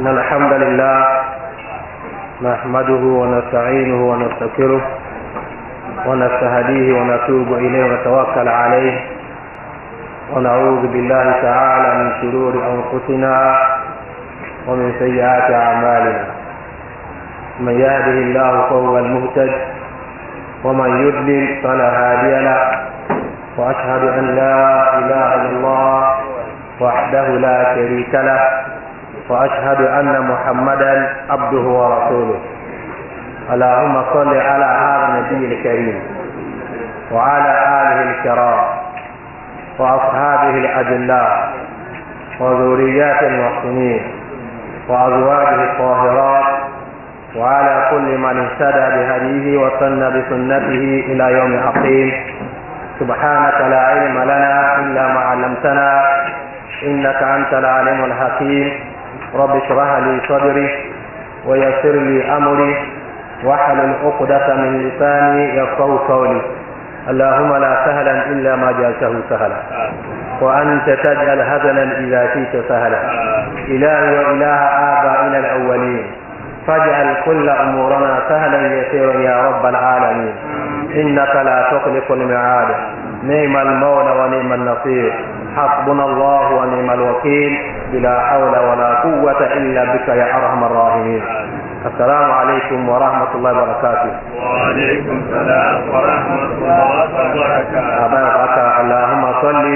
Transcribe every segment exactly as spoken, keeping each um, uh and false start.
إن الحمد لله نحمده ونستعينه ونستغفره ونستهديه ونتوب إليه ونتوكل عليه ونعوذ بالله تعالى من شرور أنفسنا ومن سيئات أعمالنا. من يهده الله فهو المهتد ومن يضلل فلا هادي له. وأشهد أن لا إله إلا الله وحده لا شريك له وأشهد أن محمدا عبده ورسوله. اللهم صل على هذا النبي الكريم وعلى آله الكرام وأصحابه الأجلاء وذريات المحسنين وأزواجه الطاهرات وعلى كل من اهتدى بهديه وسن بسنته إلى يوم الحقيم. سبحانك لا علم لنا إلا ما علمتنا إنك أنت العليم الحكيم. رب اشرح لي صدري ويسر لي أمري واحلل عقدة من لساني يفقهوا قولي. اللهم لا سهلا إلا ما جعلته سهلا وأنت تجعل هزلا إذا شئت سهلا. إلهي وإله آبائنا الأولين فاجعل كل أمورنا سهلا يسيرا يا رب العالمين. إنك لا تخلف الميعاد. نعم المولى ونعم النصير. حسبنا الله ونعم الوكيل. بلا حول ولا قوة إلا بك يا أرحم الراحمين. السلام عليكم ورحمة الله وبركاته. وعليكم السلام ورحمة الله وبركاته. أبارك اللهم صل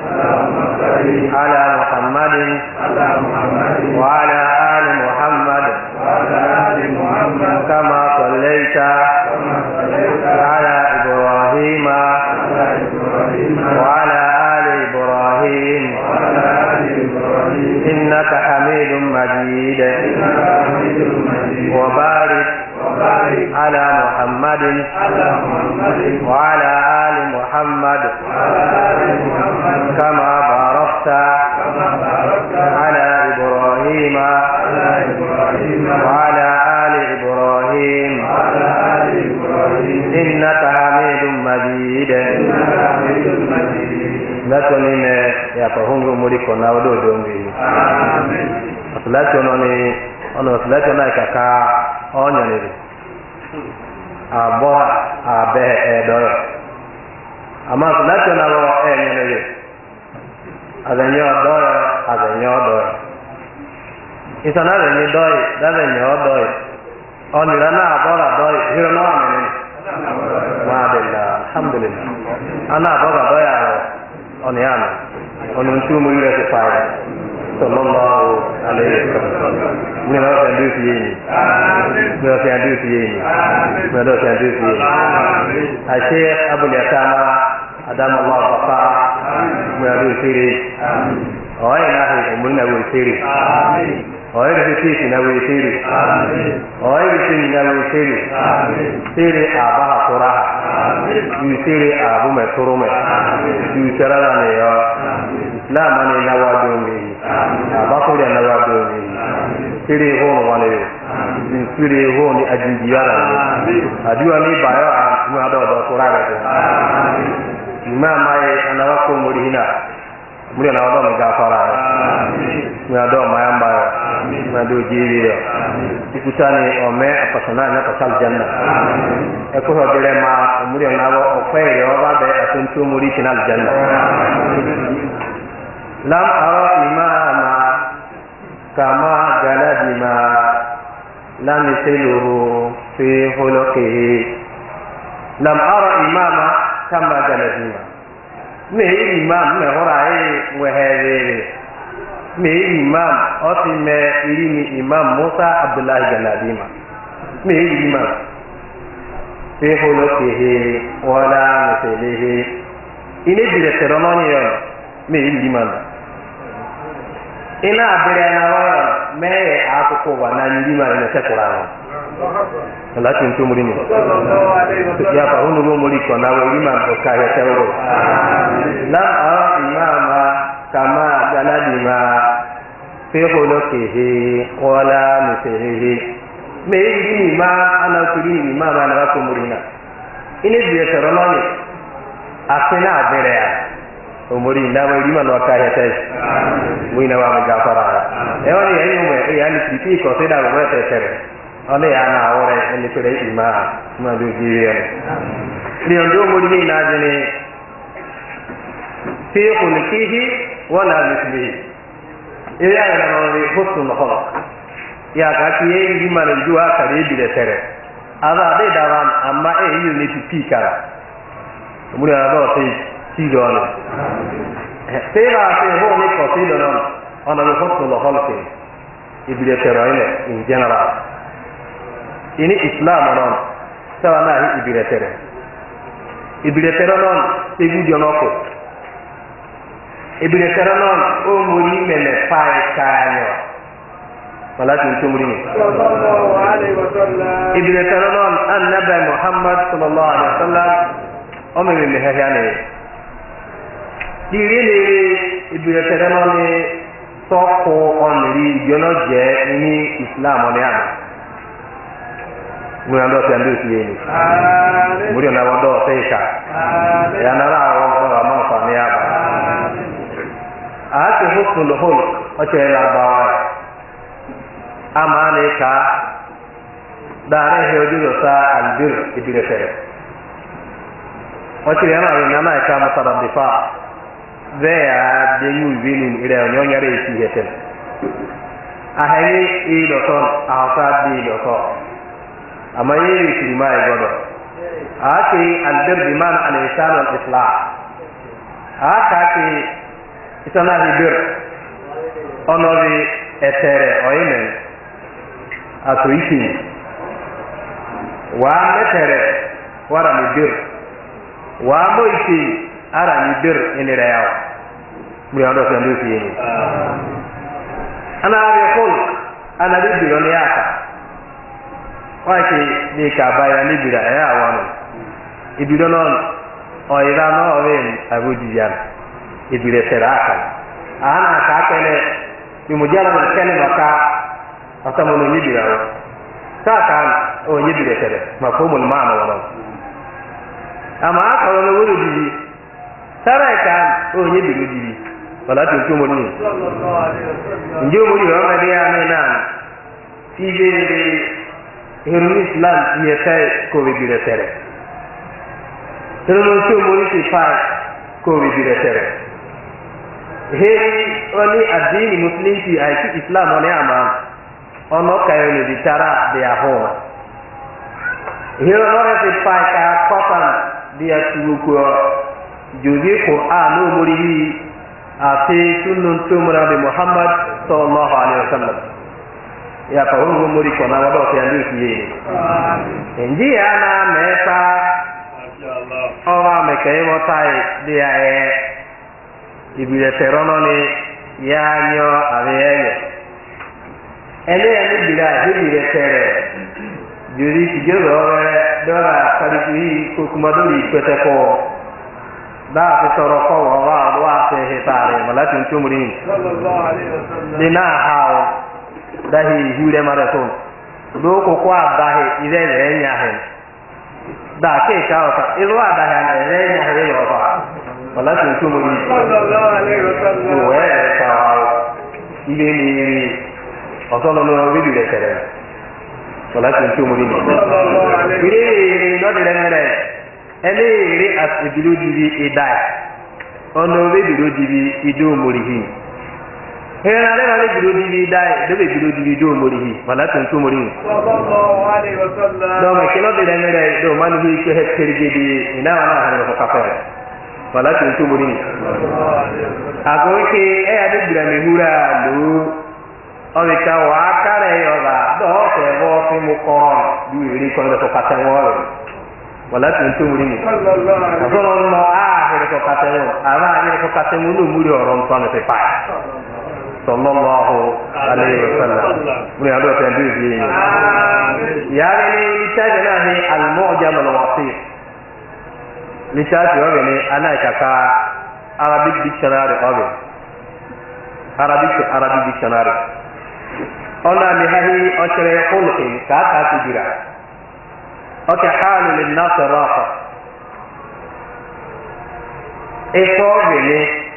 على محمد وعلى آل محمد كما صليت على إبراهيم وعلى آل إبراهيم إنك حميد مجيد. وبارك على محمد وعلى آل محمد كما باركت على إبراهيم وعلى آل إبراهيم إنك حميد مجيد. Látọ̀ni ní yàtọ̀húngbò mórí kan náà olóòdó ń gbé. Ọ̀sùlẹ́tì ọ̀nà ni ọ̀nà ọ̀sùlẹ́tì ọ̀nà ìkàkà ọ̀nyẹ̀nìrì. Àbọ̀ àbẹ̀ ẹ̀dọ̀rọ̀. Àmọ́ ọ̀sùlẹ́tì ọ̀nà wọ ẹ̀nyẹ̀nìrì. Àzẹ̀nyẹ̀ ọ̀dọ́rọ̀ àzẹ̀nyẹ̀ ọ̀dọ́rọ̀. Ìsọ̀nà àzẹ̀nyẹ̀ dọ́yì dábẹ̀nyẹ̀ ọ̀dọ́yì. Ọ̀nìrà náà àbọ̀rọ̀ àdọ́yì hírọ̀ náà mẹ́rin. Wàdìlá alhamdulillah. Àná àbọ̀rọ̀ àdọ́yà rẹ̀. Ọ̀nà yàrá ọ̀nà tí ó mú ilẹ̀ ti fa ẹ̀ sallallahu alayhi wa sallam. Ní ọ̀nà ọ̀sẹ̀ àdúrà sí yéèyàn. Ní ọ̀sẹ̀ àdúrà sí yéèyàn. Ní ọ̀sẹ̀ àdúrà sí yéèyàn. Àṣẹ abúlé àtàmà Adamu Allah Bàbá ní ọdún ìṣeré. Ọ̀hẹ́ ìnáhì òmùrí náà wọ ìṣeré. Ọ̀hẹ́ ìrẹsì tí náà wọ ìṣeré. Ọ̀hẹ́ ìrẹsì náà wọ ìṣeré. Ṣeré àbá àtúrà. Ìṣeré àbú mẹ́túrúmẹ́. Ìṣeré náà ni yọ. Láàmú ni náwó adóńgbé. Àbákúrẹ́ náwó adóńgbé. Ṣeré ìhóòrùn wọn ni yọ. Ìṣeré ìhóòrùn ni àjìjìyàrá ni. Àdúrà ní ìbáyọ̀ àti àdọ́dọ̀ tó rárẹ̀ tó. Ìmọ̀ àmàyẹ anáwákò mórí hinà. Múlẹ̀ náà ọdọ́ mi ga fara rẹ̀. Mi àdọ́ máa ń bá rẹ̀. Mi àdọ́ jírí rẹ̀. Ìkúta ni ọ̀mẹ́ àpàtàná ní àpàtàlì jẹ́nà. Ẹkú ọ̀dẹ́rẹ́ máa múlẹ̀ náà ọ̀pẹ́ ìrẹ̀ ọba bẹ àti tó mórí ìṣìnà jẹ́nà. Lam àrọ́ ìmọ̀ àmà kàmá gàládì máa lámi sílùú fi hólókèé. Lam àrọ́ ìmọ̀ àmà kàmá gàládì máa. Me imam me hora e wehere me imam oti me iri ni imam Musa Abdullah Galadima me imam pe holo kehe wala meselehe ine dire ceremony yo me imam ina abere na wa me akoko wa na ndima ne se Qur'an Salatu ntu muri ni. Ya pa hunu go muri ko na we imam ko ka ya tawo. La a imama kama galadima fi khuluqihi wala mislihi. Me yi imam ana kuri imam ana ko muri na. Ini dia ceremony. Asena abere ya. omori na wa rima no ka hete we na wa ga fara e oni enyu me e ani titi ko se da ro te tere oni ya na ore ni tere ima ma do jiri ni ndo omori ni na jini fi khulqihi wa la mithlihi e ya na no ni husnul khuluq ya ka ki e ni ma ni duwa ka re bi de tere ada de dawan amma e yu ni titi kara omori na do te Sidon. Tera se ho ni ko sidon ona lo hokko lo holke ibile teroine in general. Ini Islam non sawa na hi ibile tere. Ibile teronon se gudio noko. Ibile teronon o muri mele pai kanyo. Wala tin tumuri. Sallallahu alaihi wasallam. Ibile teronon annabi Muhammad sallallahu alaihi wasallam o me me hayane. Diri ni ibire tereno ni soko onri yono je ni Islam oni ama. Mwe ando te ando ti yeni. Amen. Muri na wado teika. Amen. Ya na ra o ra ma fa ni aba. Amen. Ate hukul hul o che la ba. Amane ka dare he ojulo sa albir ibire tere. O che yana na na ka mutaddifa. There, the new winning in a young age. I have a doctor outside the doctor. A my age in my brother. I say, and there the man and a son of Islam. I say, it's another bird. Honor the etere or amen. As we see. One etere, what am I bird? One more ara ni dir ini real muri ando sandu fi ni ana abi qul ana bi dir ni aka waki ni ka baya ni bira ya wanu ibiro non o ira no wen abudiyan ibire seraka ana ka kene ni mujara na kene maka atamono ni bira saka o ni bire sere mafhumul maana wala ama aka wala wuri di Sarakan oh ye biru diri wala tu tu moni sallallahu alaihi wasallam njo moni wa ma dia ne nan tibe heru Islam ye kai ko bi dire tere heru tu moni ti fa ko bi dire tere he oni adini muslim ti ai ti Islam oni ama ono kai ni bitara de aho heru no re fa ka papan dia tu ko Jadi Quran no murihi ate sunnun tumra de Muhammad sallallahu alaihi wasallam. Ya ka hunu muri ko na wado te andi kiye. Enji ana mesa. Masyaallah. Owa me kay mo tai dia e ibile terono ni ya nyo aveye. Ele ani bila ibile tere. Jadi kijoro dora kali ku kumadori pete ko da fi tọrọ kọwọ wa wa se hetare malakin tumuri sallallahu alaihi wasallam dina hawo dahi hure marathon do ko kwa dahi ire re nya he da ke ka ka iro dahi na re nya he yo ba malakin tumuri sallallahu alaihi wasallam we ka ile ni osono no video de tere malakin tumuri sallallahu alaihi wasallam no de ngere ele ere as ibiru dibi idai ono be biru dibi ido morihi hera le le biru dibi idai de be biru dibi do morihi wala tun tu morihi sallallahu alaihi wasallam do me kino de ngere do man hi ke het tergedi ina wana hare ko kafa wala tun tu morihi ago ke e ade bira me hura lo o be ka wa kare yo la do se bo fi mu ko du ri ko ko kata wo wala tun tu muri sallallahu alaihi wasallam no ah he ko katemu ama he ko katemu no muri oron so na te pa sallallahu alaihi wasallam muri ado te ndu yi ya ni tajana hi al mu'jam al wasif li ta jo ni ana kaka arabic dictionary obe arabic arabic dictionary ona ni hahi o chere khulqi ka ka tijira وكحال للناس راحة إيه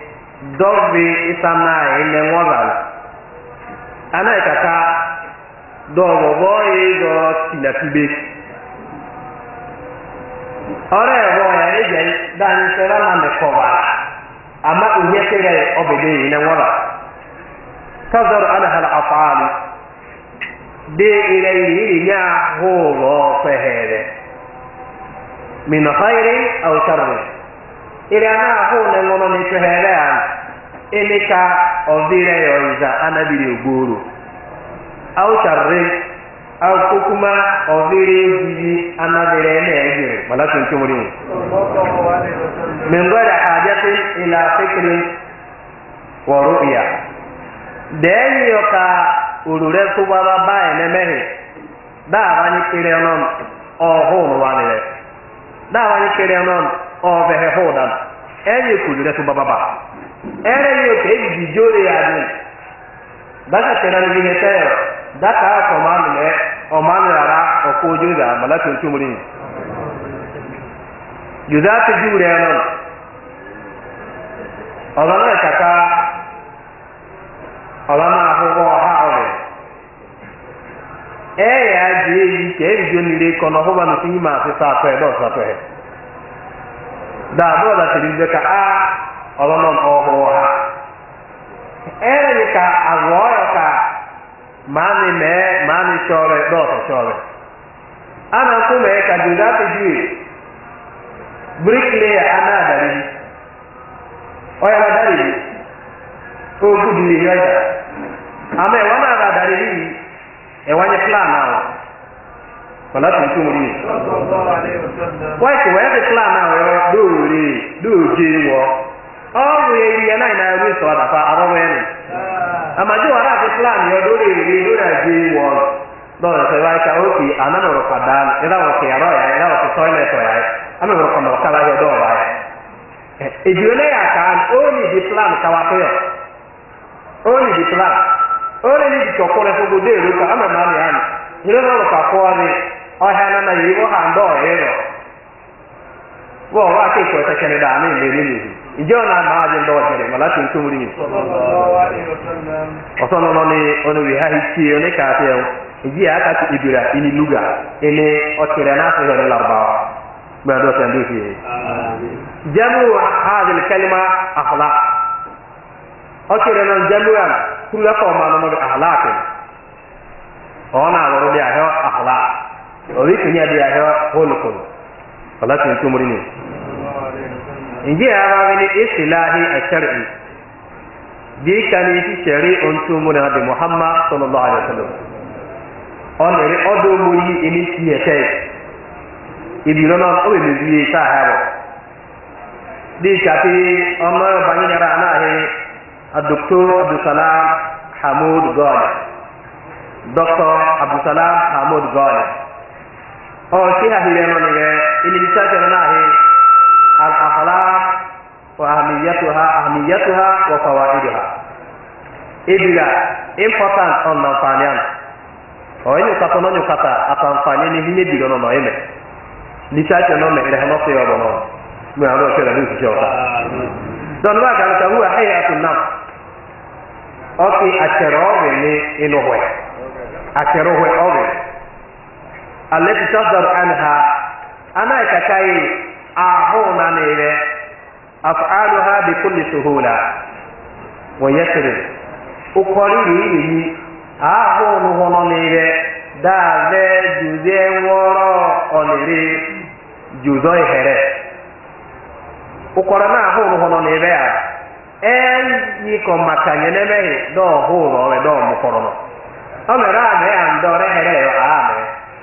dɔbi isana ene ŋɔla ana kaka dɔbɔbɔ ye dɔ tinatibe ɔrɛ bɔ ya edzɛ dani sɛra na mɛ kɔba ama onye kere ɔbɛde ene ŋɔla tazɔr ala hal afaali de ire iri nya horo fɛhɛrɛ min khairin aw sharrin ire ana ho ne ŋɔnɔ ni fɛhɛrɛ an ene ka ɔvire yɔ iza anabiri ogboro aw sharrin aw kokuma ɔvire zizi anabire ne ejire wala tun tumuri min gwada hajatin ila fikrin wa ru'ya den yo ka urure subaba ba ene mehe da wani kire non o ho no wani le da wani kire non o be he ho dan enye kulure subaba ba ere yo ke bi jore ya ni da ka tera ni ne te da ka ko man le o man ra o ko juda malatu tumuri juda te jure non o la ka ka ọlọ́nà àkókò ọ̀há ọ̀rẹ́ ẹ̀yà jẹ́ èyí kẹ́ èyí jẹ́ nílé kọ́nà ọ̀húnmá ní fíyí máa fi sáà pẹ́ dọ́ọ̀sá pẹ́ ẹ̀ dáadọ́ ọ̀dà tẹ̀lé ń bẹ́ ka á ọlọ́nà ọ̀hún ọ̀há ẹ̀yà ka àwọ̀ ọ̀yọ̀ ka máa ní mẹ́ máa ní sọ́ọ̀rẹ́ dọ́ọ̀sá sọ́ọ̀rẹ́ ana kú mẹ́ ka jùlọ àti jù bíríkìlẹ̀ aná àdàrí ọ̀yọ̀ àdàrí ogun di yọ ya ama e wana ga dari ni e wanye plan now wala tun tu muri why to where the plan now yo do ri do je wo o we ri na na ri so da fa aro we ni ama jo ara the plan yo do ri ri do da je wo do se wa ka o ki ana no ka dan e da o ke aro ya e da o toilet ya ama ro ko no ka la yo do wa ya e jole ya ka only the plan ka wa ko yo only the plan only the chokore for good day look am na ni ani ile no ka ko ani o ha na na yiwo ha ndo ero wo wa ke ko ta kene da ni le ni ni ijo na ma je ndo jere mala tun tumuri ni sallallahu alaihi wasallam o sono no ni ono wi ha hiti oni ka te o ji aka ti ibira ini luga ene o tire na so le larba ba do tan di fi jamu hadhihi al-kalima akhlaq okere non jamuan kula ko ma no akhlaq ona lo dia ho akhlaq o wi kunya dia ho holukun wala tin tumuri ni inji ara ni islahi al-shar'i di kani ti shari on tumuri nabi muhammad sallallahu alaihi wasallam on ere odo muri ini ti ete ibi no no o be bi ta ha di chati ọmọ banyara na he الدكتور عبد السلام حمود غالي دكتور عبد السلام حمود غالي او شيء هي من اللي بتاعنا هي الاخلاق واهميتها اهميتها وفوائدها ابلا important on nafanian o yin ka tono nyu kata atanfani ni hine bi no no ime literature no me rehno se yo no me aro se la du se ota don wa kan ka huwa hayatun nafs oki acherowe ni inowe acherowe owe alati tadar anha ana kakai ahuna nire af'aluha bi kulli suhula wa yasr ukoriri ni ahunu hono nire da ve juze woro onire juzo here ukorana ahunu hono nire a en yi ko makanye ne me do ho ro we do mu korono o me ra me an do re here yo a me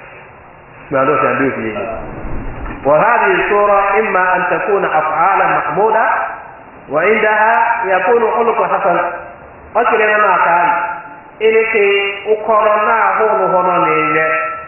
ma do san du fi wa hadhihi sura imma an takuna af'alan mahmuda wa indaha yakunu khuluqu hasan akire na kan ile ke ukorona ahunu hono ne ye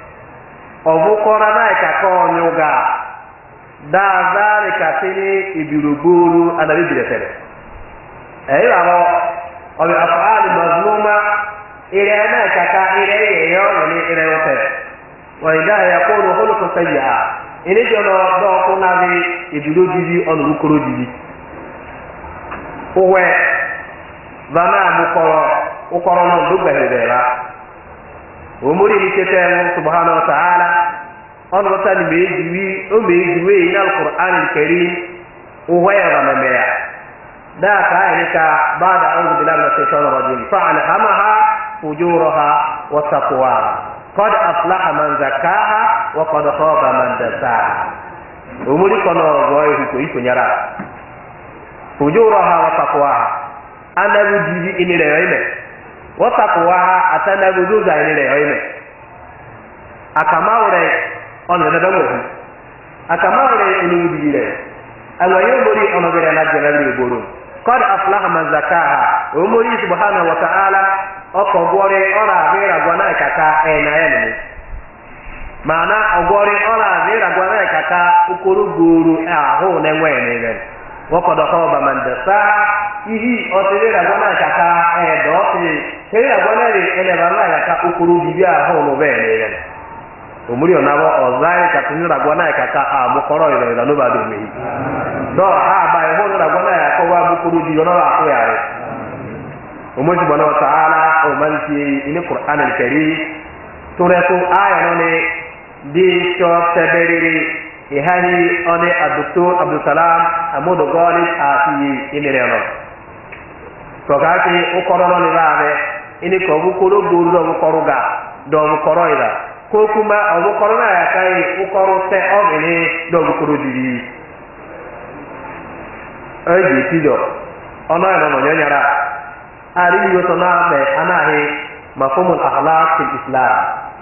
obu korona ka ko nyuga da zalika tini ibiruburu anabi biletere ايوه هو او الافعال المذمومه الى ما كتا الى يوم الى وقت واذا يقول خلق سيئا الى جو دو كنا بي يدلو دي اون ركرو دي uwe vana mukoro ukoro no dugbehera omori ni kete subhanahu wa ta'ala ono tani mejiwi o mejiwi ina alquran alkarim uwe ya memeya da ka ilika ba'da a'udhu billahi minash shaitanir rajim fa'alhamaha fujuraha wa taqwaha qad aflaha man zakkaha wa qad khaba man dassaha omori kono goy ko ikonyara fujuraha wa taqwaha anabu divi inire yoime wa taqwaha atanabu zuza inire yoime akamawre ono da dawo akamawre inu dire awayo mori ono bere na jena liboro qad aflaha man zakaha omori subhanahu wa ta'ala okogore ora vera gwana kaka ena ene mana ogore ora vera gwana kaka ukuru guru aho ne nwene ne waqad khaba man dasaha ihi otera gwana kaka e do ti tera gwana ri ene bana kaka ukuru bibia aho no bene ne omuri onawo ozai katunira gwana kaka a mukoro ile ile no ba do mi do ha ba e ho na gwana ya ko wa mukuru di ono la ko yare omuri subhanahu wa ta'ala o manti ini qur'an al-karim suratu aya no ne di to taberiri ihani one aduktur abdul salam amudo goli afi inire no to gati ukoro no ni bae ini ko mukuru guru do mukoro ga do mukoro ila ko kuma obukoro na ya kai ukoro te ogini do bukuru diri eji tijo ona na no nyanyara ari yo to na be anahi mafhumul akhlaq fil islam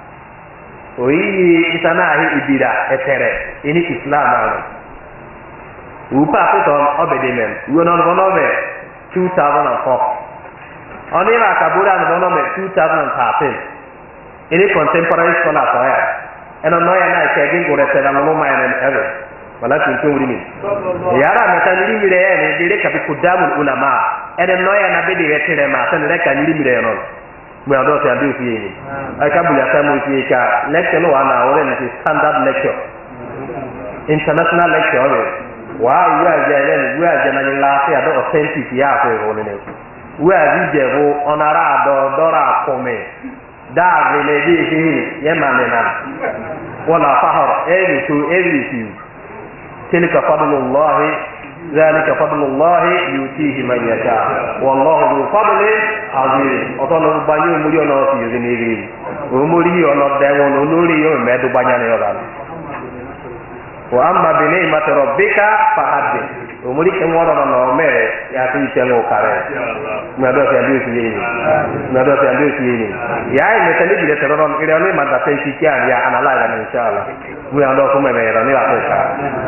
oyi itanahi ibira etere ini islam ana upa to obedemen yo no no be two thousand four oni ra kabura no no be two thousand thirteen ini contemporary scholar so ya eno no ya na ke gin gore se na mo ma ya na ere wala tin to wuri ni yara na tan ni mire ya ni dire ka bi kudamul ulama ene no ya na be dire tere ma tan re ka ni mire no mo ya do se andi fi ni ai ka buya ta mo fi ka lecture no ana ore ni standard lecture international lecture wa wa ja ya ni wa ja na ni la se ado authentic ya ko ho ni wa ji je bo onara do dora kome da vile hivi yemanena wala fahar evi tu evi tu tilka fadlullah zalika fadlullah yutihi man yasha wallahu dhu fadlin azim otono banyu muri ono ti yini muri ono dewo no lori yo medu banyane yo dal wa amma bi ni'mati rabbika fahaddith omuri ke ngoro no mere ya ti chengo kare na do ya ndio yini na do ya ndio yini ya ile tele bile teron ile ni manda sai ki ya analyze na inshallah mu ya ndo ko me mere ni la pesa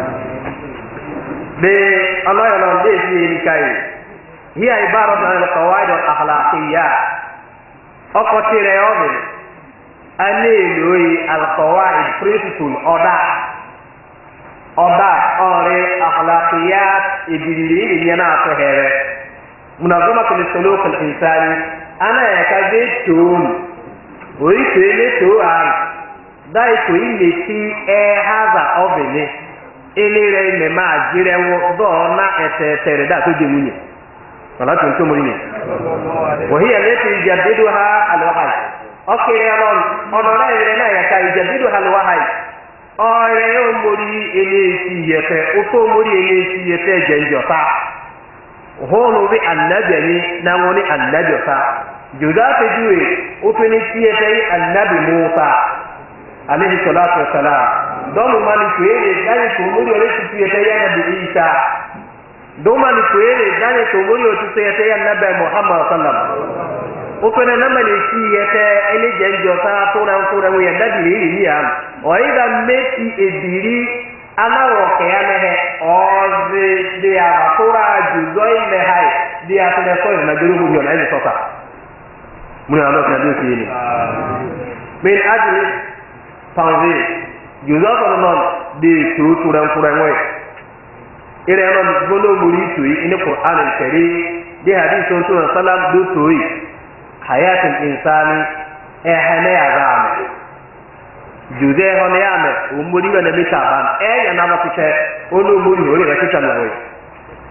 de Allah ya ndo de yini kai hiya ibarat an al-qawaid al-akhlaqiyya okotire obi ani loyi al-qawaid principle order oda ore akhlaqiyat ibili yana tahere munazama kul suluk al insani ana yakaje tun ori tele to an dai to ile ti e haza obele elere me ma jire wo do na etetere da to jemunye wala tun to muri ni wa hiya lati jaddiduha al wahyi okay ron onora ile na yakai jaddiduha al wahyi ọrẹ yóò mórí eléyìí yẹtẹ ọtọ mórí eléyìí yẹtẹ jẹnjọta hóònù bí anabi ẹni náwọn ní anabi ọta jòdá àtẹjúwe ọtọ ní tiyẹtẹ yìí anabi mọ́ta aleyhi salatu wa salam dọ́ọ̀mù mani kòyèrè dáni tó mórí ọlẹ́sì tiyẹtẹ yìí anabi isa dọ́ọ̀mù mani kòyèrè dáni tó mórí ọtí tiyẹtẹ yìí anabi muhammad sallam ofena nama le si yete ele jenjo ta tora tora we ya dadiri ni ya o ida meki ediri ana wo ke ya mehe o de de aba tora juzo ile hai de atele ko na guru mu yo na ile tota muna ndo ka ndo ni min ajli tanzi juzo ko non de tu tora tora we ire non gono muri tu ni qur'an al-karim de hadith sallallahu alaihi wasallam do toyi حياة الإنسان إهنا يا زعمة جوزه هنا يا مه ومولي بنا بيتابان إيه يا نام تكه أولو مولي هولي ركيت نبوي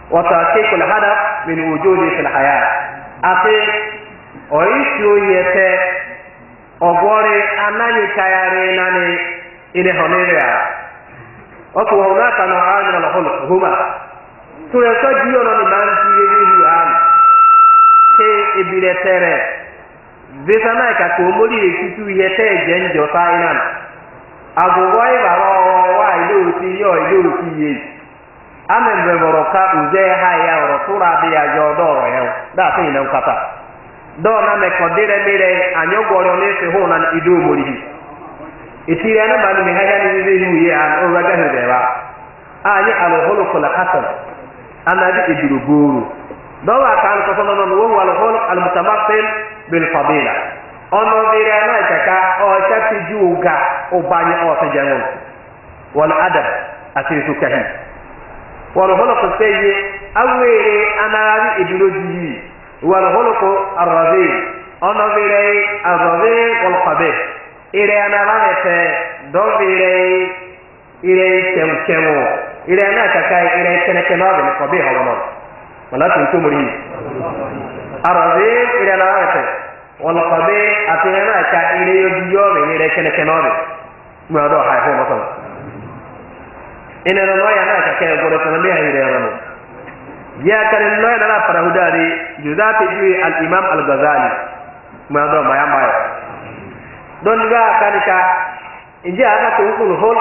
وتحقيق الهدف من وجوده في الحياة أخي أيشو يته أقولي أنني كياري ناني إني هنيريا أكو هناك نوعان من الخلق هما سيسجيون من سيريه عام كي إبلتره بسما كاكومولي يكتو يته جنجو ساينان agụgọ ịbara ọwa ilooti ihe ilooti ihe amembebọrọ ka uze ha ya ọrọ tụrụ adị ya jọ dọrọ ya daasị ina nkata dọọ na mekọdịrị mere anyị gwọrọ n'efe hụ na ido omorihi itiri ana ba ni ha ya ni ni ihu ya o ga ga deba anyị alụhụlụ kula hasan anabi iduruguru dọọ aka an ko sono no wo alụhụlụ almutamassil bil fadila ono dire na chaka o chati juga ubanye o tajangu wal adab atisu kahi wal khuluq sayyi awere anarabi ideology wal khuluq arrazi ono dire arrazi wal qabih ire anarabi te do dire ire chemchemo ire na chaka ire kenekeno be qabih hono wala tuntumuri arrazi ire anarabi te wala qabe atena ka ile yodiyo me ile kene kenore ma do ha ho moto ina no ya na ka ke gore ko me ha ile rano ya kan no na para hudari juzati bi al imam al ghazali ma do ma ya ma don ga kanika inje ana ko hukul hol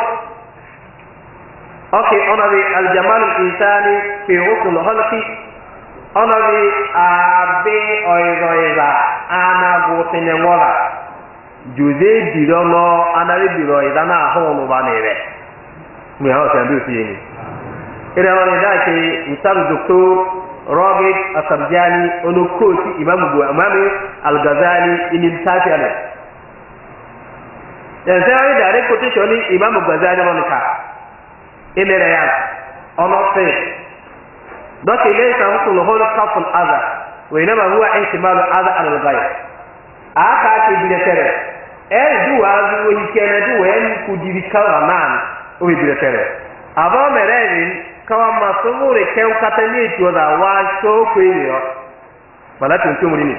okay ona bi al jamal al insani fi hukul halqi ona bi abe oiroiza ana gutene ngola juze dirono ana bi biroiza na ho no ba nere mi ha sa ndu tiyeni ira wala da ke ustad doctor Robert Asarjani ono koti imam bu imam al-Ghazali in tafi ale ya sai da re koti shoni imam Ghazali no ka emere ya ono fe دوك ليس وصل هو القف الأذى وإنما هو احتمال الأذى على الغير أكا كبيرتره أي دو أذى ويكنا دو وين كدير كلام ويبيرتره أبا مرين كوا ما سموري كيو كتني تودا واشو كيو بلا تنتمريني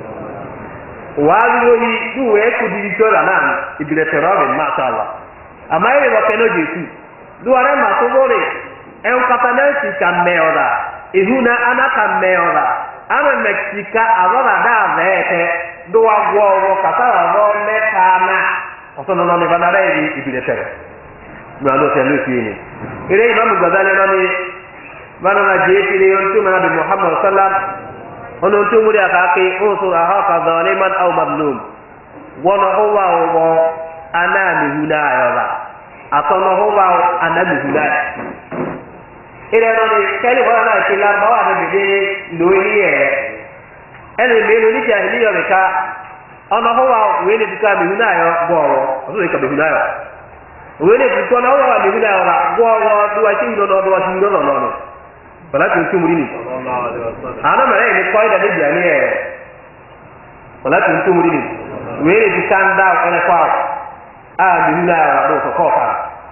وأذى وي دو وين كدير كلام يبيرتره ما شاء الله أما يبقى كنو جيسي دو أنا ما سموري en katanansi kameoda ihuna ana kameoda ama meksika avara da vete do agwo katara ro metana osono no ne banare ri ibiletere mi ando se lu fini ire imam Ghazali nani bana na jeeti le yontu na bi Muhammad sallam ono tu muri akake usura haka zaliman aw madlum wono huwa wo ana mi huna ayoba atono huwa ana mi huna ire no ni kele bana na kila bawa na bide loyi e ele me lo ni jahili yo ka ona ho wa we le bika mi huna yo goro o so ka bi huna yo we le bika na wa mi huna yo la goro du wa tin do do wa tin do no no bala tin tumuri ni sallallahu alaihi wasallam ana mare ni ko ida de jani e bala tin tumuri ni we le bika nda ele kwa a mi huna yo do so ko ka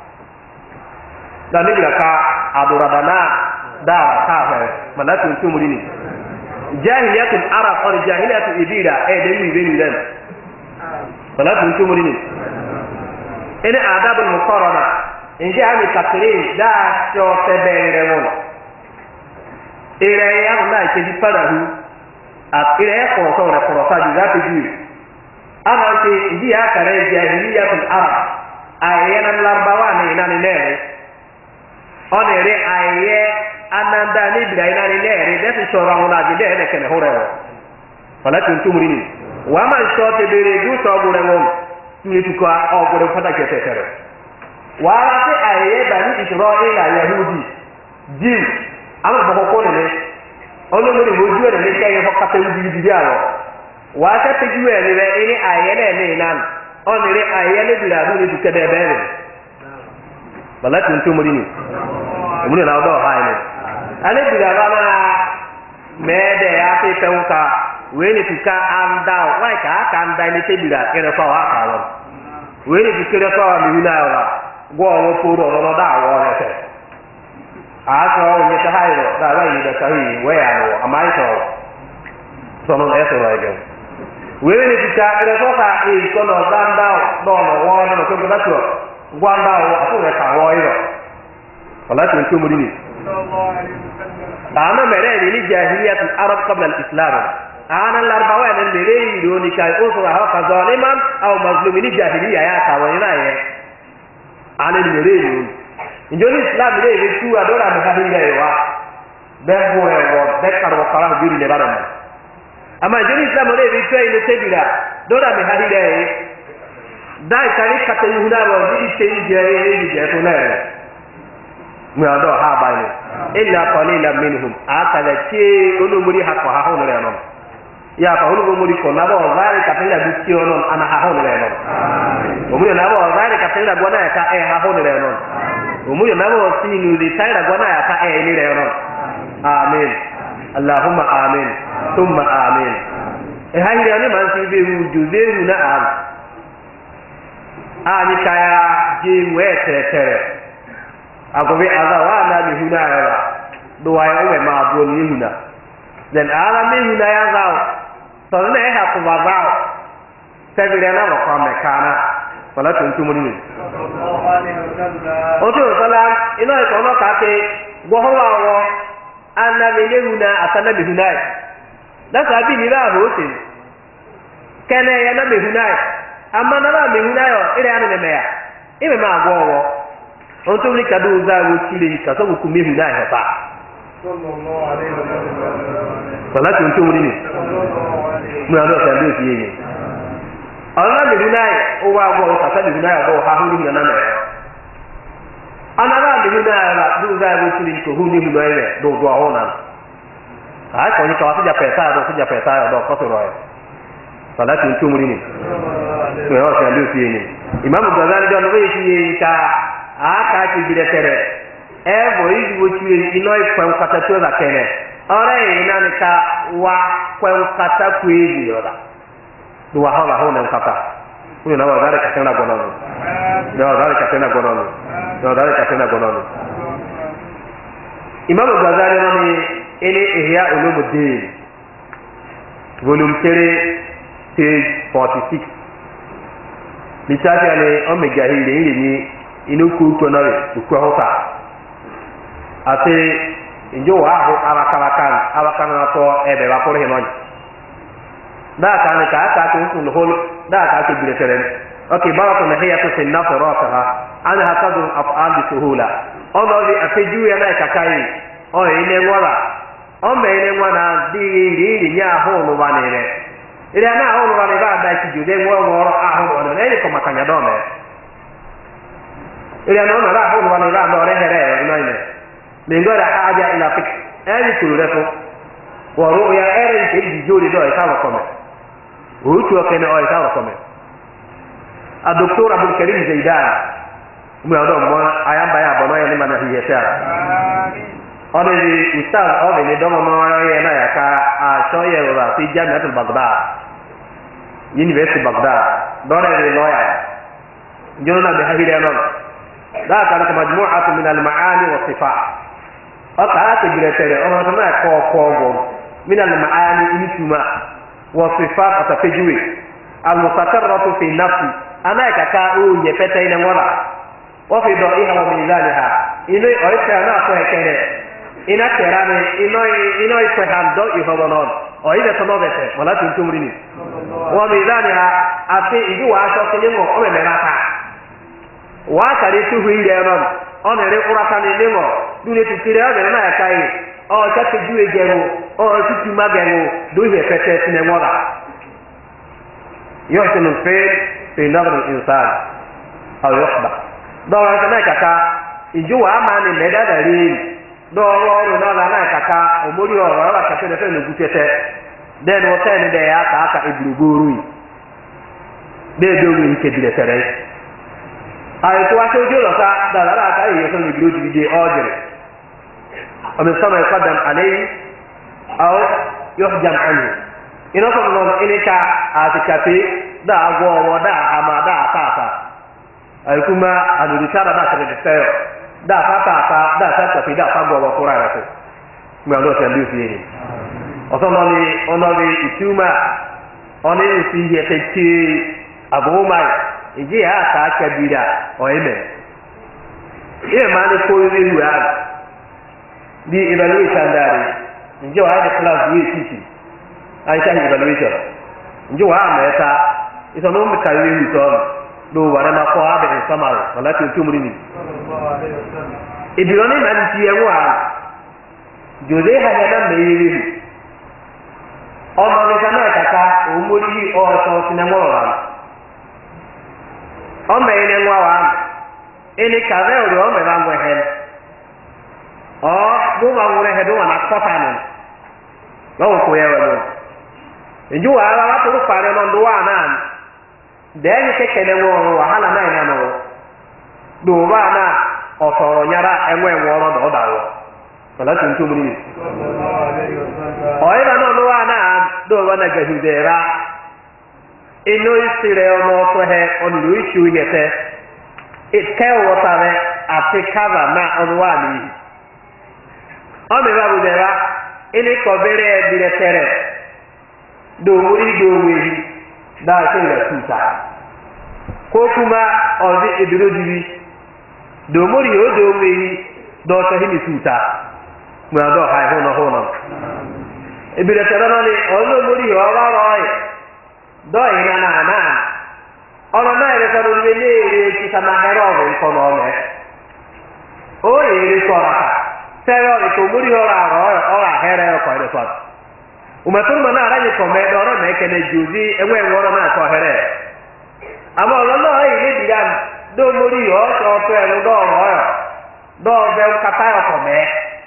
da ni ka aduradana da ka fa malatu tumuri ni jahiliyatul arab or jahiliyatul ibida e de ni beni den malatu tumuri ni ene adabul muqarrana inji ami takrir da cho tebere won ire ya na ke di parahu at ire ko so re ko sa di zati di ama ke inji ya kare jahiliyatul arab ayena larbawa ne nani ne onere aye ananda ni bila ina ni lere desi shora ngona ji de ne kene horewo fala tun tumuri ni wa man shote bere du so gure ngom ni tuka o gure fata ke tere wa ate aye bani israila yahudi ji ama boko ko ne ono muri hoju ne ne kay ho kate udi di diawo wa ta te juwe ne ni aye ne ne nan onere aye ne bila du ni tuka de bere fala tun tumuri ni mune na do haine ale biga bana mede ya te teuka we ni tuka anda wa ka ka anda ni te biga kere so wa ka won we ni kere so mi huna wa go wo poro no da wo le te aso onye ta hairo da ba yi da kahi we ya no amai to so no eso ro ege we ni ti ta ere so ka e ko no ganda do no wo no ko ko da to gwanda wo aso re ka wo iro wala to ntu muri ni ana mere ni jahiliyat al-arab qabla al-islam ana al-arbawa ne mere ni do ni kai o so ha ka zaliman aw mazlum ni jahiliya ya ka wo ina ye ana ni mere ni injoni islam le re tu adora me hadinga wa be ho e wo be karo kala juri le baram ama injoni islam le re tu ile tebira dora me hadinga e dai tani kate yuhuna ro ni te je ni je to le mi ado ha ba ni illa qalilan minhum akala ti onu muri ha ko ha ho le no ya fa onu muri ko na bo zari katela du ti ono ana ha ho le no o muri na bo zari katela gona ya ka e ha ho le no umuyo nabo sinu li tayra gona ya ka e ni re no amen allahumma amen thumma amen e hayri ani man si be hu juze hu na am ani kaya je we tere tere agobe aza wa na mi hu na ra do wa ya we ma bo ni hu na then ala mi hu na ya za so na e ha ko ba ba se bi re na ro kwa me kana wala tun tu muri ojo salam ina ko no ka ke go ho wa wo ana me ne huna asana me huna da sa bi ni ra ho tin kene ya na me huna amma na ra me huna yo ire anu ne me ya ime ma go wo on tu ni ka du za wo tire ka so ku me huna he ba sallallahu alaihi wasallam wala tun tu muri ni mu ado ka bi ti yi ana le hunai o wa go ka sa le hunai go ha hu ni na na ana ra le hunai la du za go tiri ko hu ni hu le do do ho na ha ko ni ka wa ja peta do ja peta do ko so ro salatu tu muri ni so yo ka lu fi ni imam Ghazali do no we fi ka a ka ti bi de tere e bo yi go tiri ino ifa nkata to za kene ore ina ni ka wa kwa nkata ku yi yo da dua hala hona nkata huyo na wadhari katena gonono na wadhari katena gonono na wadhari katena gonono Imam Ghazali nani ile Ihya Ulumuddin volume three page forty-six litafi ale omega hile ile ni inuku tonawe ukwa hota ate injo wa ho arakarakan awakana to ebe ba kore henoji da ka ne ka ka ko kun hol da ka ke bire teren okay baratu nahiyatu fi nafrataha ana hakadu af'al bi suhula ono di afeju ya na ka kai o ile wala o me ile wana di ri ri nya ho no ba ne re ile na ho no ba ne ba da ki jude wo wo a ho no ne ko makanya do me ile no na ho no ba ne ba do re here ina ile le ngora haja ila fik ani kureto wa ru'ya erin ke di jori do ka ko me uchu akene o itawa kome a doktor Abdul Karim Zaidan mu ado mo ayamba ya bono ya ni mana hiye ta ode di ustaz ode ni do mo ya na ya ka a shoye wa fi Jamiatul Baghdad University Baghdad dore ni lawyer jona be hahire non da ka na majmu'atu min al-ma'ani wa sifat aka ta biretere ono na ko ko go min al-ma'ani inituma وصفات أتفجوي المستقرة في النفس أنا كاكاو يفتين ولا وفي ضعيها وميزانها إنه أريد أن أقول كذا إن كرامة إنه إنه يفهم ضعيها ونون أريد أن أقول ولا تنتمرني وميزانها أتي إذا واشوا كلمة أم مرata وأكري تهوي لهم أنا رأورا كلمة دون تكرر أنا كاي o ta te duwe gero o tutu magero do he pete sine mora yo tenu fe fe nadr al-insan aw yuhba do wa ta kaka ijo wa ma ni meda da ri do ro ro na la na kaka o mori o wa ka te fe no gutete den wo ten de ya ka aka ibrugoru yi de do wi ke dire tere ay to wa to jo lo ka da la ka yi so ni bru di de ojere ومن ثم يقدم عليه أو يحجم عنه إنه كمان إنك أتكفي دا أقوى ودا أما دا أساسا أيكما أن الرسالة دا كده تسير da fa ta ta da sa ta fi da fa gbo ko ra ko mi o lo se ndu fi ni oso no ni ono bi ituma oni si ye te ti aboma iji ya ta ka bira o eme e ma ni ko ri ru a di evaluation dare nje wa de class we titi ai ta evaluation nje wa meta iso no mi ka ri ru to do wa na ko abe in summary wala ti tumuri ni ibironi na ti e wa jode ha ya na me ri ọmọ mi kan náà kàkà òmùrí yìí ọ̀ṣọ́ sinimá ọ̀rọ̀ àmì ọmọ yìí ni wọ́n wà ámì ẹni kàwé òrò ọmọ ìbá wọ ẹ̀hẹ́ ọ bó ma wọ ẹ̀hẹ́ tó wà ná kọ́tà nù lọ́wọ́ kó yẹ wọ̀ lọ. ìjú wàhálà wà tó parí ọ̀nà ọ̀dọ́ wà náà dẹ́ni kékeré ní wọ́n ọ̀rọ̀ wàhálà náà yẹn nù dòwúbà náà ọ̀tọ̀rọ̀ nyara ẹ̀wọ̀ ẹ̀wọ̀ ọ̀rọ̀ dọ̀ọ̀dà wọ̀ wọ́n láti ntú mi. ọ̀yìn náà ló wà náà dòwúbà náà gàdúdẹ̀ẹ́rà inú ìsirẹ̀ ọ̀nà ọ̀tọ̀ ẹ̀ ọ̀nà ìlú ìṣù yẹtẹ̀ ìkẹ́wọ̀ta rẹ̀ àti kábà náà ọ̀nà wà nìyí. ọmọ ìbá bùdẹ̀ẹ́rà inú kọ̀bẹ̀rẹ̀ ẹ̀dìrẹ̀ tẹ̀rẹ̀ dòwúrí dòwúrí dáa ṣe ìrẹ̀ tuta kókùmá ọ̀dí ìdúró dìbí dòmúrí yóò dòwúrí dọ́ọ̀tọ̀ hìmì tuta mùsùlùmí ha ìhùnà hùnà ìbìrẹ̀ tẹ̀rẹ̀ náà ni ọ̀nàmúrí ọ̀rọ̀ ọ̀rọ̀ dọ́ọ̀yìn náà náà náà ọ̀nà náà yẹ kọ́ lórí ilé èrè títà náà ẹ̀rọ ọ̀rọ̀ nǹkan náà ọ̀mẹ́ ó èrè sọ̀rọ̀ kà sẹ́rẹ̀ ọ̀rọ̀ tó múrí ọ̀rọ̀ àrọ̀ ọ̀rọ̀ àhẹ́rẹ́ ọkọ̀ ẹ̀rẹ́ sọ̀rọ̀ umetuma na araje kome doro na ekene juzi enwe nworo na ko here amo lolo yi ni digan do mori yo so pe lu do ro yo do be kata yo kome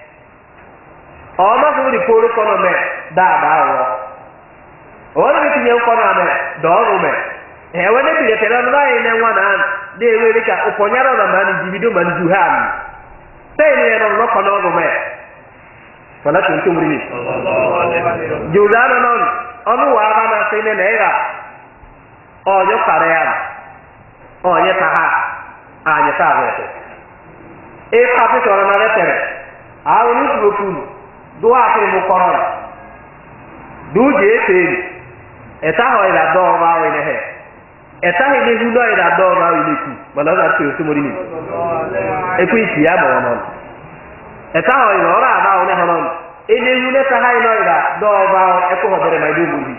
o ma fu ri poru kono me da da wo o ni ti nyen kono me do ro me e we ne bi te na na yi ne nwa na de we ri ka uponyaro na ma ni divido ma ni ha mi te ni no no kono ro me fala tun tumri ni judana non onu wa bana sine neira o yo karea o ye taha a ye ta wete e papi to na letere a onu tuku do a ke mo koron du je te eta ho ila do ba o ile he eta he ni hu do ila do ba o ile ku bala ga ti o tumri ni e ku iti ya bo non eta ho ilo ora ba o ne honon ene hu ne ta ha ilo ira do ba e ko hodere mai do buri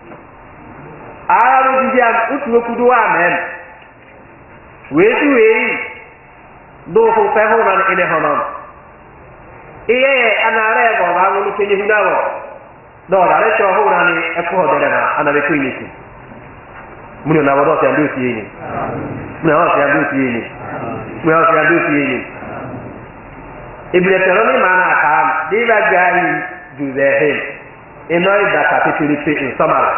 ara ru di am utu ku do amen we tu we do ko fe ho na ene honon iye anare bo ba lu ke ni hu da bo do da re cho ho na ni e ko hodere na ana be ku ni ku mun na wado se andu ti ni mun na wado se andu ti ni mun na wado se andu ti ni ibile teroni mana akam diba gai juzehe enoi da kapituli pe in samara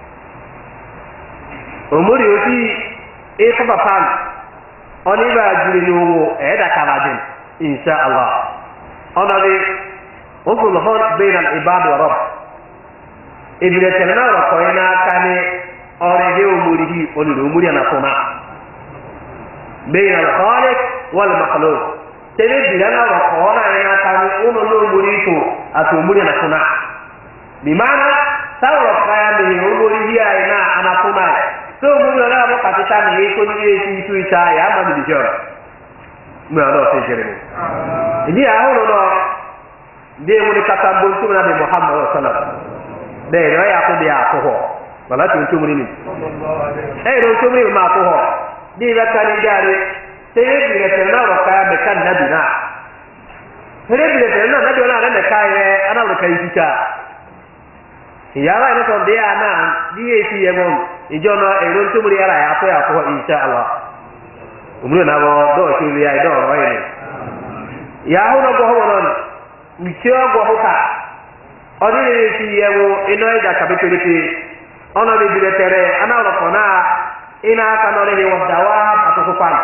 omuri oti e papa pan oni ba juri ni wo e da kalajin insha Allah ona bi uzul hon bain al ibad wa rabb ibile terona ro ko ina kani ore de omuri hi oni ro omuri na kona bain al khaliq wal makhluq tebe bilana wa kona ina kani uno lo muri to ato muri na kuna bi mana sawo kaya mi muri hiya ina ana kuna so muri na mo katita ni ko ni esi tu ita ya ma bi jora mo ado se jere ni idi a hono no de mo ni kata bon tu na be Muhammad sallallahu alaihi wasallam de ro ya ko dia ko ho wala tu tu muri ni e ro tu muri ma ko ho di ba kani jare tebe bilana wa kaya me kan nabi na tere bilana na nabi na na kaya ana ro kai tika yara ina so de ana di esi yemon ijo no e ro tumuri ara ya ko ya ko insha Allah umru na bo do ti ri ai do ro ni ya hu no go ho non mi che go ho ka oni ni esi yewo ino ida kabituliti ona bi biletere ana ro kona ina ka no le wa dawa atokupan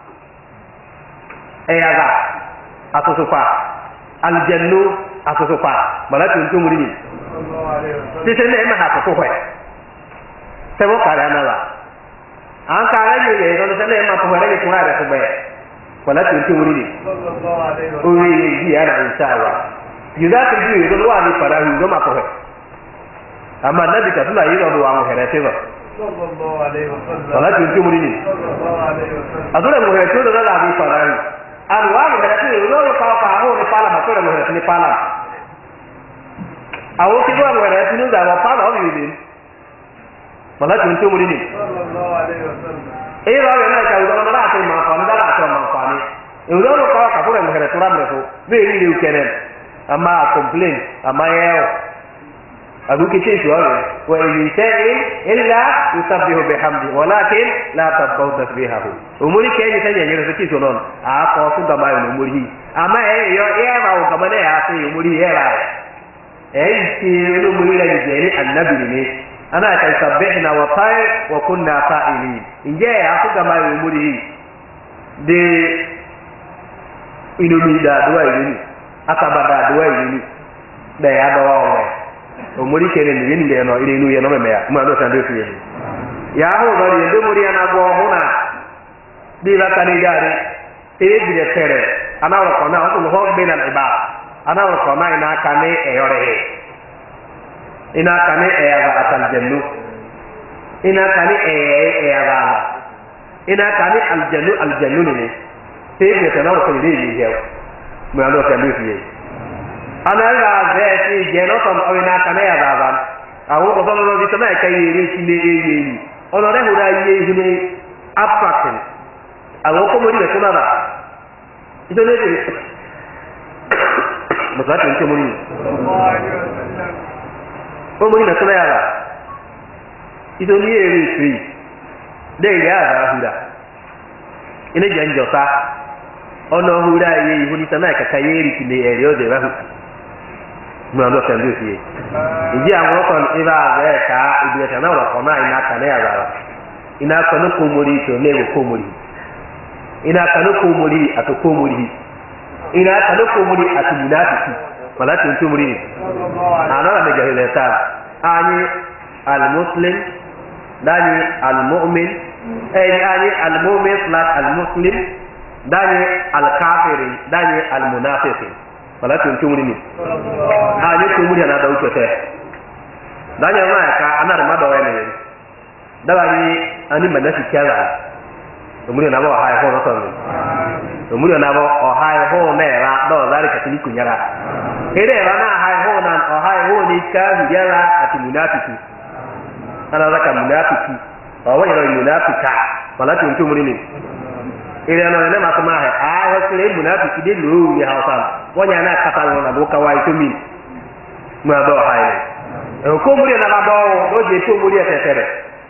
eyaga atosopa aljannu atosopa malatu ntumuri ni tete ne ma ha ko ko sebo kala na la an kala ni ye no tete ma ko re ko ra ko be wala tin tin wuri sallallahu alaihi o yi ya na insha Allah yuda tin ji yo wa ni para hu do ma ko he amma nabi ka tula yi do wa mu here te ba sallallahu alaihi wasallam wala tin tin wuri ni sallallahu alaihi wasallam adura mu here to do la bi para hu an wa ni here te yo do ka ka ho ni pala ma ko mu here ni pala awo ti do mu here ti no da wa pala o bi bi wala tin tin wuri ni sallallahu alaihi wasallam e ba ga na ka u do na la te ma fa ni da la to ma fa ni e do ka ka ko mu here to ra me ko be ni le u kenen ama complain ama yeo abu kichi shwari wa in shay'in illa yusabbihu bihamdi walakin la tabqaw tasbihahu umuri ke ni tanya nyere kichi so non a ko su ga mai umuri ama e yo e ba o ga bane ya se umuri e la e ti no umuri la ni annabi ni ana ka sabbihna wa ta'ir wa kunna fa'ilin inje ya su ga mai umuri de inomi da duwa ni akabada duwa yini da ya dawa wa o muri kene ni yini de no ile nu ye no me ya ma do san do fi ya ho ba ri de muri ana go huna bi la tani gari e bi de tere ana wa ko na o ko ho be na iba ana wa ko na ina kane e yore he ina kane e ya atal jannu ina kane e e ya ba ina kane al jannu al jannu ni te bi ta na o ko ni ni he mo ando ka lu fi ana ga ze ti je no kom o ina kana ya baba awu ko so lo di tama ka yi ri ti le yi yi ono re hu da yi yi ni abstract awu ko mo di ko na ba ito le di mo sa ti ko mo ni ko mo ni na kana ya ba ito ni e ri fi de ya ba hu da ina je njota ono hura ye ihuni tana ka kayeri kile ere ode ba mu ando kan do fiye inji awon kon iba be ka ibi ta na wa kona ina kana ya bara ina kanu ko muri to ne ko muri ina kanu ko muri ato ko muri ina kanu ko muri ato munafiki wala tun to muri ana da jahila ta ani al muslim dani al mu'min ay ani al mu'min plus al muslim dani al-kafiri dani al-munafiqi wala tun tumuri ni ani tumuri na da uke te dani ma ka anar ma da wani dawari ani manasi kala tumuri na ba ha ho no ton tumuri na ba o ha ho ne ra do zari ka tini kunyara ere ra na ha ho na o ha ho ni ka hujara ati munafiki ana zaka munafiki o wa yana munafika wala tun tumuri ni ile no ne ma kuma ha a wa kire munafiki de lo ya hausa wonya na kata no na boka wa ito mi ma do ha ile e ko muri na ba do do je to muri e tetere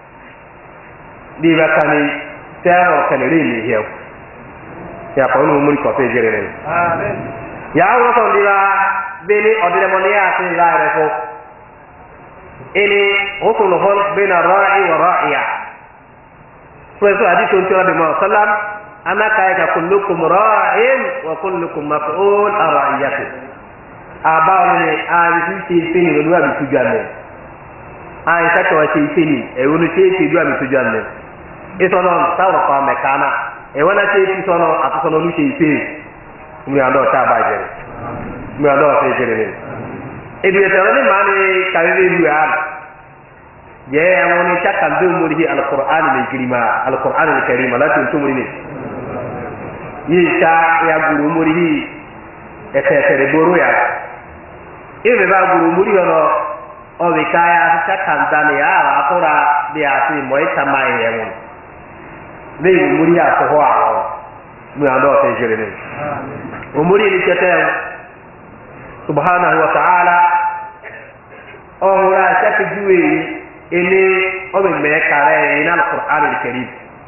di ba kani tero kani ri ni hiyo ya ko no muri ko te jere ne amen ya wo ko di ba bele odire mo ni a ti la re ko ele o ko no hol bena ra'i wa ra'iya so so hadithu to de mo sallam ana kaika kullukum ra'in wa kullukum mas'ul an ra'iyati abawni an ti fini lo wa bi tujanne ai ta to ti fini e wonu ti ti do abi tujanne e sono tawo ko mekana e wona ti ti sono atusono lu ti ti mi ando ta baje mi ando se jere ni e bi ta ni mani kaire du ya je amoni chakal do muri al-qur'an al-karima al-qur'an al-karim la tun tumuri ni yita ya guru muri etetere boru ya ibe ba guru muri ono o bi kaya ta kanzani ya akora bi asi moita mai yemu be muri ya so ho awo mu ando te jere ni o muri ni kete subhanahu wa ta'ala o ra ta juwe ene o be me kare ina al-qur'an al-karim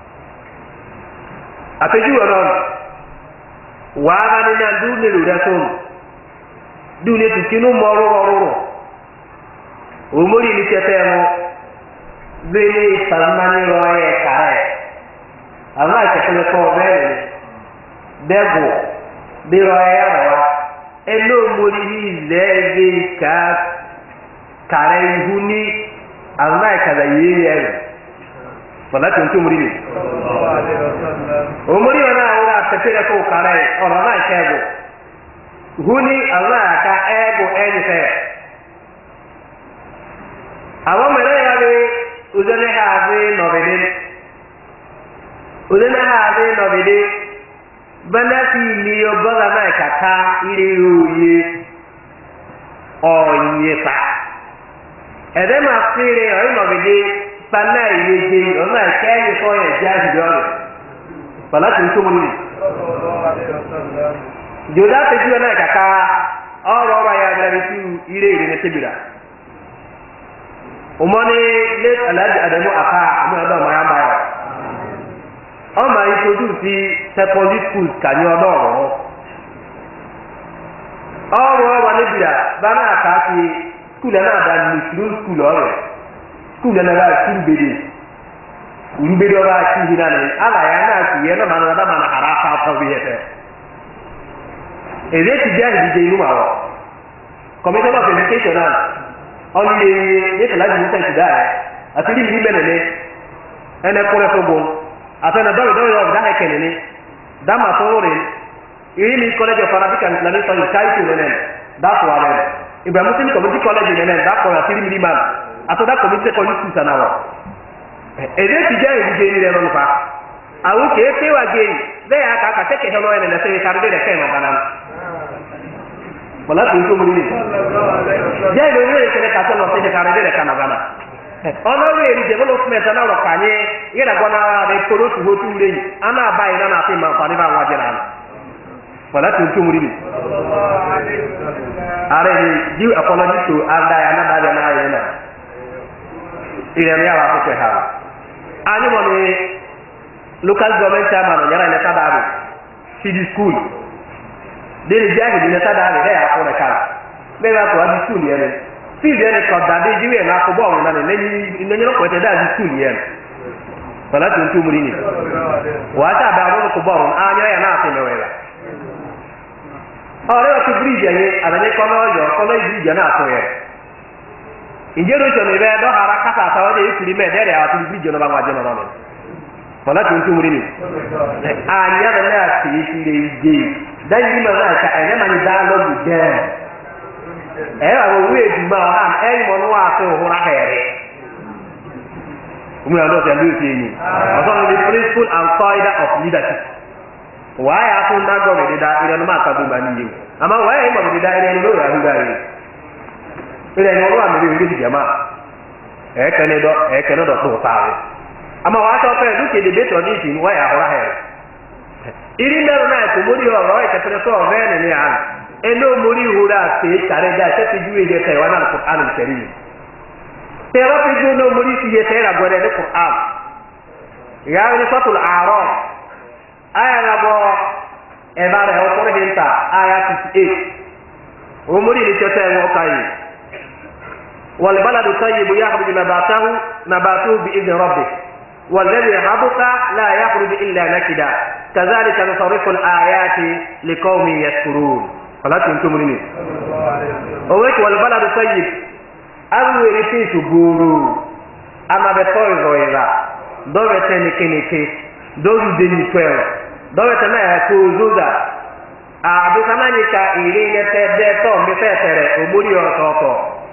apeju ono waga ni na dune lu da son dune tu kinu moro moro o mori ni tete mo bele salmani roye kare ama ke ko ko bele dego bi roye wa elo mori ni lege ka kare huni ama ka da yeye wala tun tu muri ni o muri wana ora tete mere ko kare ora na kego huni Allah ka ego ense awo mere ya be uzene ha be no be uzene ha be no be bana fi ni yo bala na kaka ire oye oye pa ede ma fire o no be bana ile je o na ke ni so ye ja di ore bala tin to mo ni joda te ju na kaka oro wa ya gra tu ire ire ne tebira umone le alaji adamu aka mu ado ma ya ba ya o ma introduce secondary school kanyo do oro oro wa le bira bana aka ti school na da ni school oro school na ga school bede umbede ora ti hina ne ala ya na ti ye na ma na da ma na arafa fa bi yete ede ti ja di de inu ma commission of education na only ye kala di mutan ti da ati di ni menene ene ko le fogo atana do do do da hekene ni da ma so re iri ni college of Arabic and Islamic studies kai tu nene da ko ale Ibrahim Muslim Community College nene da ko ati ni man atoda community college tu sanawa ede ti ja di de ni le no fa awu ke te wa ge de ya ka ka te ke hello ene le se ka de le ke ma banan wala tu to muri ni je do re ke ka to no se ka de le ka na bana ono we ri development na ro kanye ira gona de koro tu hotu re ana bai na na se ma fa ni ba wa jira wala tu to muri ni are ni diu apology to anda ya na da na ya na ire ni ala ko ha ani mo ni local government chairman nyara ne tadaru city school de ni jahi ni tadaru he ya ko na kala be ba ko abi school yere si de ne ko da de jiwe na ko bo na ne ni ni ni ko te da di school yere wala tu tu muri ni wa ta ba ro ko bo anya ya na ate mewela ore o tu bridge ye abane ko no yo ko no bridge na ato ye injero cho ne be do harakata ta o de ikuri me de ya tu bridge no ba wa je no no wala tu tu muri ni anya da na ti ti de je dan yi ma na ka ene ma ni da lo bu je e wa wo we di ma ha e mo no wa so ho ra here umi ando te ndu ti ni so the principle and qaida of leadership wa ya ko na go de da ire no ma ka bu ba ni yi ama wa ya mo de da ire no ya hu ga yi ire no ro ami de di jama e kene do e kene do so ta ama wa so pe du ke de beto ni ti wa ya ho ra here iri na na ko mori ho ro e ke tre so ve ni ni an eno mori hura te kare da se ti juwe je te wa na Qur'an al-Karim te wa ti ju no mori ti je te ra gore de Qur'an ya ni fatul a'raf aya na bo e ba re o ko hinta aya fifty-eight o mori ni te te wo kai wal baladu tayyib yakhruju nabatahu nabatuhu bi idni rabbih والذي حبط لا يخرج إلا نكدا كذلك نصرف الآيات لقوم يشكرون فلا تنتم مني أوك والبلد طيب أول رفيس بورو أما بطول غيرا دو بتني كنيكي دو دني تويل دو بتنا يكوزوزا أبي سمعني كإيرين يتبدأ بفترة أموري وصوته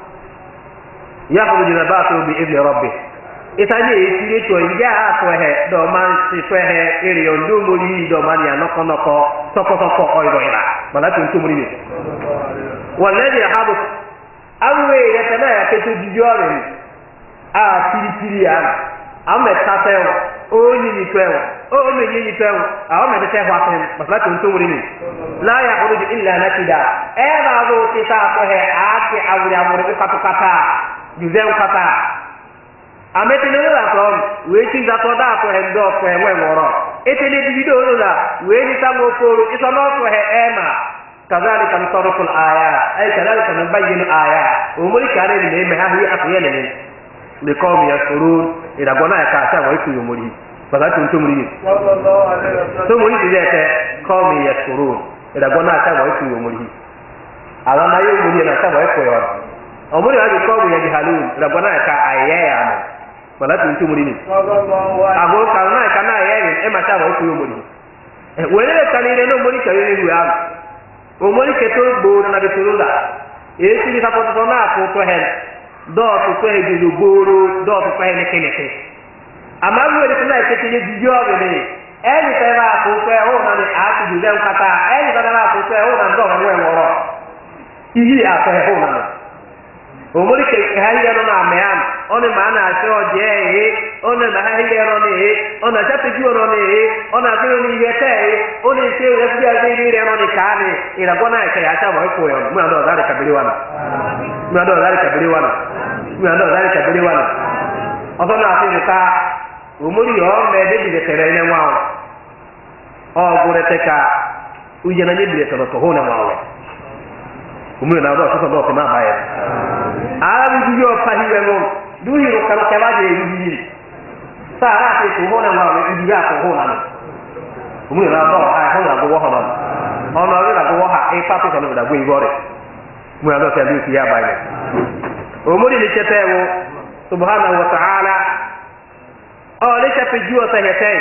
يخرج نباته بإذن ربه itaje isire to ija ato he do man si to he ere ondo mori do man ya noko noko toko toko oiro ira bala tun tu muri ni wallahi habu awe yatana ya ketu dijore a tiri tiri ya ame tateo o ni ni twewo o me ni ni twewo a o me te hwa ten bala tun tu muri ni la ya khuruju illa nakida e ba go ti ta to he a ti awri awri ko patukata juzen kata amete no la from we ti za to da ko he do ko he we woro etele divido no la we ni tango foro iso no ko he ema kazalika nusariful ayat ay kazalika nubayyin ayat umuri kare ni me ha hi afiyele ni le qawmi yashkurun ila gona ya ka ta wa ku umuri baga tun tun muri sallallahu alaihi wasallam to muri je te qawmi yashkurun ila gona ta wa ku umuri ala na yo muri na ta wa ko yo umuri ha ko mu ya jihalun ila gona ya ka ayaya no wala tu ntu muri ni ago kana kana yeye e ma ta ba ku yo muri e wele ka ni re no mori ka ni ru am o mori ke to bo na be to la e ti ni ka ko to na ko to hen do to ko e ju gboro do to ko e ne kene ke ama ru re to na ke ti ni ju yo be ni e ni te ba ko ko e o na ni a ti ju le nkata e ni ba na ko ko e o na do we we woro iyi a to e o na omori ke hayi no na me am one ma na se oje e one ma hayi no ni ona ja pe ju no ni ona pe ni ye te one se o fi ade ni re no ni ka ni ira bona ke ya ta mo ko yo mu ando dare kabiri wana mu ando dare kabiri wana mu ando dare kabiri wana odo na ati ka omori o me de bi de tere ne wa o gore te ka uje na ni bi de to ko ho na wa o umwe na do so do ko na ba ye arabu jiyo pahiwe mo duhi ro kala kala je yi sara te ko hona ma yi ya ko hona no umwe na do ai hona go hona ono ri na go ha e pa pe so da go ibore mu ya do se du ya ba ye o mo ni chete wo subhanahu wa ta'ala o le chape jiyo sa hete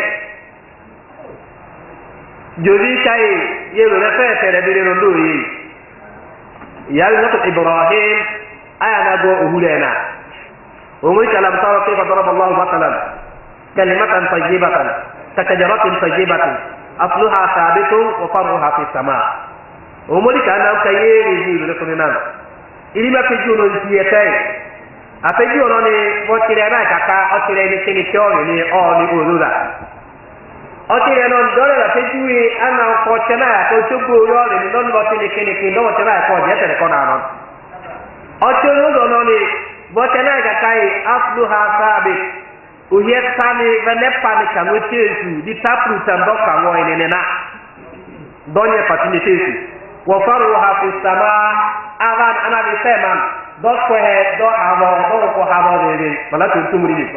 jodi kai ye lo le fe fe re bi ro do yi ya ni to Ibrahim aya na go uhulena umri kalam tawa kayfa daraba Allah matalan kalimatan tayyibatan kakajaratin tayyibatin asluha thabitun wa far'uha fi sama umri kana kayeri ni le kunan ili ma pe juno ntiete ape juno ni bo tire na kaka o tire ni kini tio ni o ni olula o tire no dole la pe juwe ana ko chena ko chugo yo ni non bo tire kini kini do tira ko je tere ko na no ọtụrụ ụzọ nọ ni bọtana gakai afluha sabi uhie tani venepani ka nwete ezu di tapru tambo ka nwo inene na donye patini tesu wa faruha fi sama agan ana bi seman do ko he do avo do ko havo de bala to tumuri ni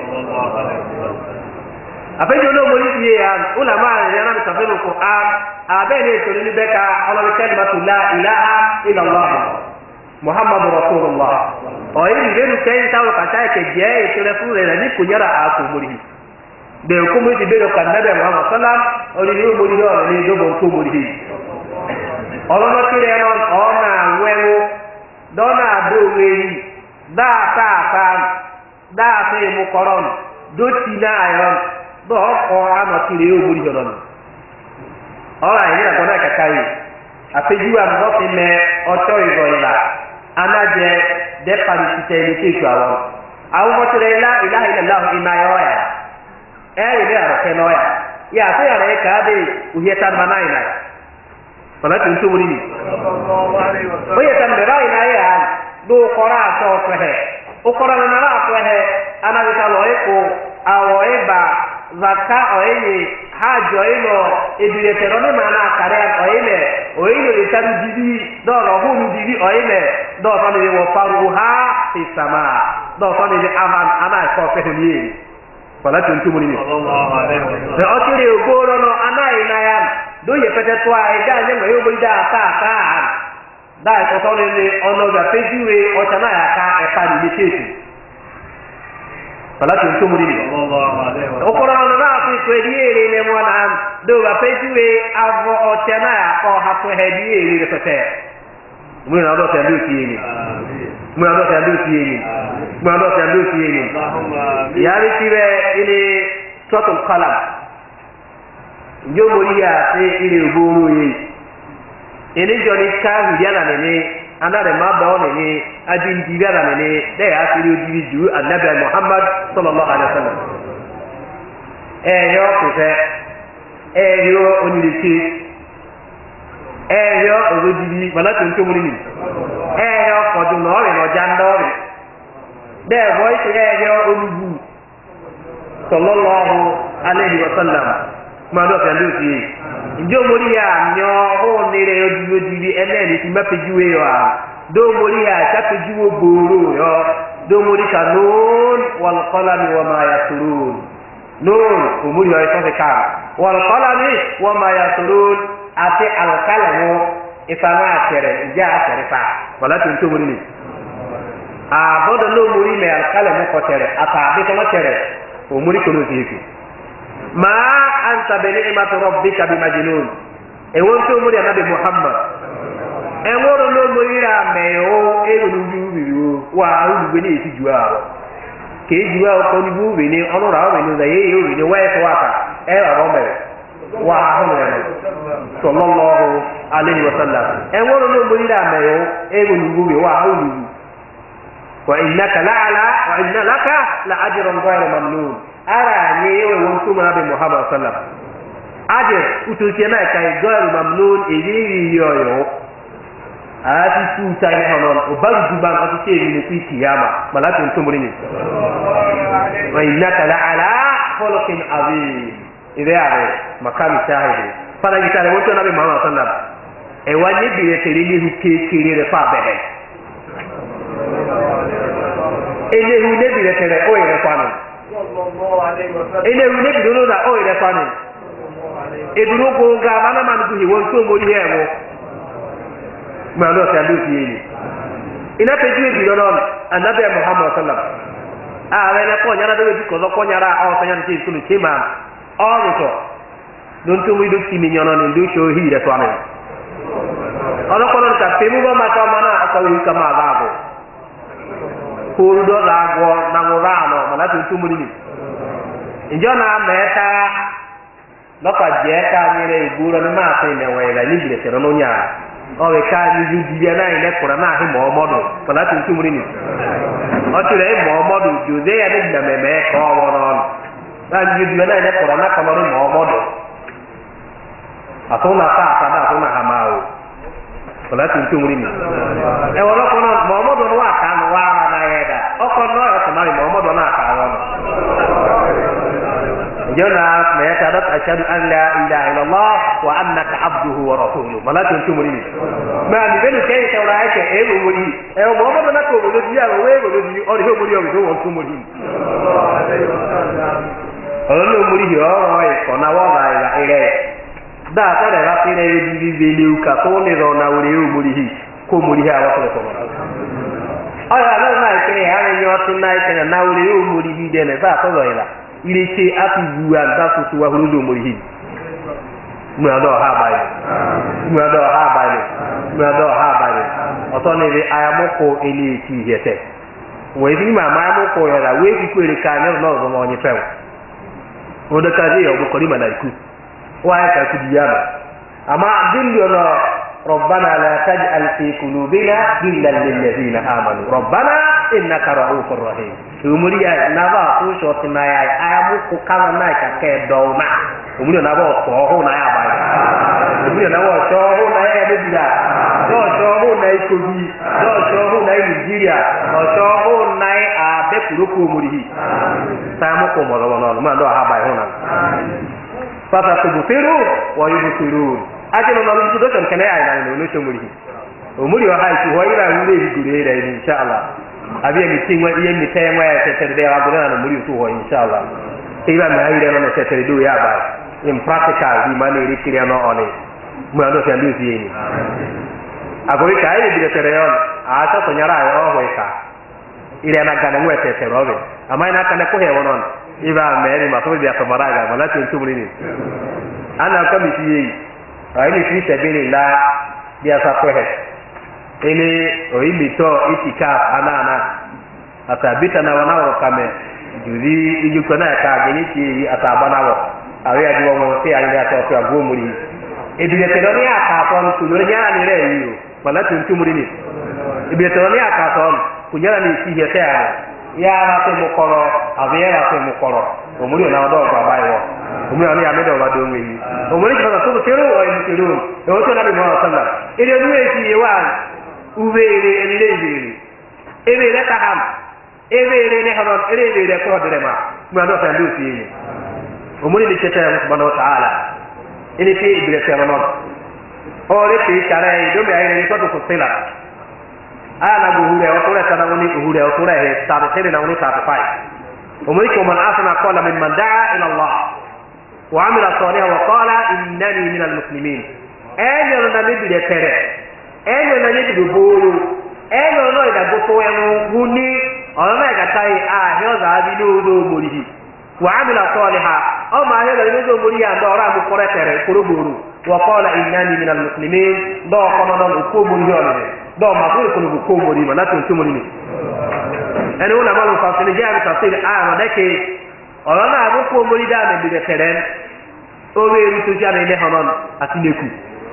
ape jono mori ye ya ulama ya na tafsirul qur'an abene to ni beka ala kalimatu la ilaha illa allah Muhammadu Rasulullah. O yi ngenu kai tawo kata ke je to le fu le ni kunyara a ko muri. De ko mu ti be do kan nabe Muhammad sallam o ni ni muri do ni do bon ko muri. Olo no ti re non ona wewo do na do we da ta ta da se mu koron do ti na ayon do ko ano ti re o muri do non. Ora yi na ko na ka kai. Apeju am do ti me o to igo ila. Anaje de parisite ni tisu awon awu motere la ilaha illallah inayoya e ile ara kenoya ya se ara e ka de uheta manaina fala tun to muri ni oye tan de ra ina ya do kora so pehe o kora na ra pehe ana bi ta lo e ko awo e ba zaka oye hajo ino ebire tero ni mana kare oye oye le tan dibi do ro hu dibi oye do fa ni wo faru ha fi sama do fa ni aman ana ko pe ni fala tun tu muri ni sallallahu alaihi wasallam de otire ogoro no ana ina ya do ye pete to ai da nye ngo yo bo da ta ta da ko to ni ono ga pejuwe o tana ya ka e pa ni tetu fala tun tu muri ni sallallahu alaihi wasallam okoro no na fi ko diere ne mo na do ga pejuwe avo o tana ya ko ha ko he diere re pete mu na do ta lu ti ni mu na do ta lu ti ni mu na do ta lu ti ni ya ri ti be ile suratul qalam yo moriya se ile ogoro yi ile joni ka hujana ne ni anare ma ba o ne ni adi ndiga na ne de ya siri odi ju annabi Muhammad sallallahu alaihi wasallam eh yo ko se eh yo oniliti eh yo odi bala to nto muri ni eh yo ko du no re no jando re de boy eh yo olugu sallallahu alaihi wasallam ma do ka lu ti njo mori ya nyo ho ni re odi odi ene ni ti mapejuwe yo a do mori ya chapejuwo boro yo do mori ka nun wal qalam wa ma yasurun nun umuri yo so ka wal qalam wa ma yasurun ati al qalam ifama tere ja tere pa wala tun to mori ni a bodo lo mori me al qalam ko tere ata bi ko tere umuri ko no ti ma anta bi ni'mati rabbika bi majnun e won to mo nabi muhammad e woro lo mo ira me o e lu ju bi o wa ru bi ni ti ju aro ke ju aro ko ni bu bi ni onu ra o ni da ye yo ni wa e to aka e ra ro me wa ha ho ne sallallahu alaihi wasallam e woro lo mo ira me o e lu ju bi wa ha lu wa innaka la'ala wa inna laka la'ajran ghayra mamnun ara ni e won to mo nabi muhammad sallallahu ajir ututi na kai ghayra mamnun e ri yo yo ati tu tai honon o baru duban ati ke ni fi kiyama malatu to muri ni wa innaka la ala khuluqin azim ide are makami shahidi para gitare woto nabi muhammad sallallahu alaihi wasallam e wani bi e tere ni ke kire re fa bebe ele hu ne bi re tere o ire kwanu ele hu ne bi do da o ire kwanu e duro go ga bana man ku hi won to muri hewo ma lo ta lu ti ina pe ju bi lo anabi muhammad sallallahu alaihi wasallam a we na ko nyara do bi ko ko nyara o ta nyan ti sunu ti ma o ro to don to mi do ti mi nyono ni do sho hi da to ame ala ko non ka pe mu ba ma ta mana aka wi ka ma ba go ko do la go na go ra no ma la tu mu ni injo na meta lọ́pàá jẹ́ ká nyere ìgboro ní máa fi ìmẹ̀wọ̀ ìlà ní ìbìlẹ̀ tẹ̀rọ ló nyà ọ̀rẹ́ ká ní ju bíbí náà ilẹ̀ kọ̀ọ̀rọ̀ náà hí mọ̀ ọmọdù pẹ̀lú àti ntú múrí ni ọtí rẹ̀ mọ̀ ọmọdù jòzé yà ní ìgbà mẹ̀mẹ́ kọ́ ọwọ́ náà nù náà ní ju bíbí náà ilẹ̀ kọ̀ọ̀rọ̀ náà kọ̀ọ̀rọ̀ mọ̀ ọmọdù àtúnà fà àtàdá àtúnà hàmà o pẹ̀lú àti ntú múrí ni ẹ̀wọ̀ lọ́kọ̀ náà mọ̀ ọmọdù ní wà ká ní wà á náà yẹ dà ọkọ̀ náà ọ̀tún náà mọ̀ ọmọdù náà kà wọ́n jona mẹ́ta dot ashhadu an la ilaha illallah wa annaka abduhu wa rasuluhu malatu tumuri ma ni benu ke tawra ke e wo muri e wo mo na ko wo di ya we wo di o ri muri o wo wo tumuri olo muri yo oi ko na wa ga ila ire da ta da ra tire di di di li ka to ni ro na wuri o muri hi ko muri ha wa ko ko aya na na ke ha ni yo tin na ke na wuri o muri hi de ne ba ko lo ila ile se afi buwa da so so wa hulu mo hi mu ado ha ba ni mu ado ha ba ni mu ado ha ba ni oto ni ri ayamoko ele ti yete we bi ma ma mo ko yo la we bi ko ere ka ni no zo mo ni fe o de ka ji yo ko ri malaiku wa ka ku di yaba ama din yo no ربنا لا تجعل في قلوبنا غلا للذين امنوا ربنا انك رؤوف رحيم umuriya naba ko shoti na ya amu ko kala na ka ke do na umuriya naba ko ho na ya ba umuriya naba ko ho na ya de bila do so ho na ko bi do so ho na Nigeria do so ho na a be kuro ko umurihi ta mu ko mo ro no ma do ha ba ho na fata tubufiru wa yubfirun ajelo na lu do kan kana ya na no so umurihi umuriya ha ki ho ira ure bi gure ira inshallah abia mi tingwa iye mi tengwa tetere de agora na muri tu ho inshallah tiba ma ire no tetere do ya ba in practical di mani ri kiri no oni mu ando se andu si ni agora kai bi tetere on a ta sonyara yo ho ka ire na gana ngwe tetere obe ama ina kana ko he wonon iba meri ma so bi atomara ga mala tu tu muri ni ana ka mi si yi ai ni fi sebele la dia sa ko he ele oimito itikaf anana atabita na wanao kame juri ijukona ka geniti atabana wo awe ajiwo mo se ali ato to agomuri ebile teloni aka ton tulore nya ni re yiyo wala tuntumuri ni ebile teloni aka ton kunyara ni si hete ya ya na te mukoro abe ya te mukoro omuri na odo gba bayo omuri ani amedo wa do nwi omuri ko to tero o ni tero o to na bi mo sallallahu ile duwe si yewa uwere elezere ebe le taham ebe le ne hono ebe le ko derema mu ando ta ndu fi omuri ni cheta subhanahu wa ta'ala ile pe ibire tero no o le pe tare do me ayire ko to sela ana go hure o to le kana woni hure o to le he ta tere na woni ta fa omuri ko man asana qala mimman da'a ila Allah wa amila salihan wa qala innani minal muslimin ayo na me bi de tere enyo na yebi boro enyo no ida goto enu huni ona na ga tai a he o za bi no do morihi wa amila saliha o ma he lo do muri ya do ra mu kore tere koro boru wa qala innani minal muslimin do kono non ko muri yo ne do ma ko ko ko muri ma la to muri ni ene wala ma lo fa sene jaabi tafsir a ma deke o na abu ko muri da ne bi de tere o we ru to jare ne hanon atineku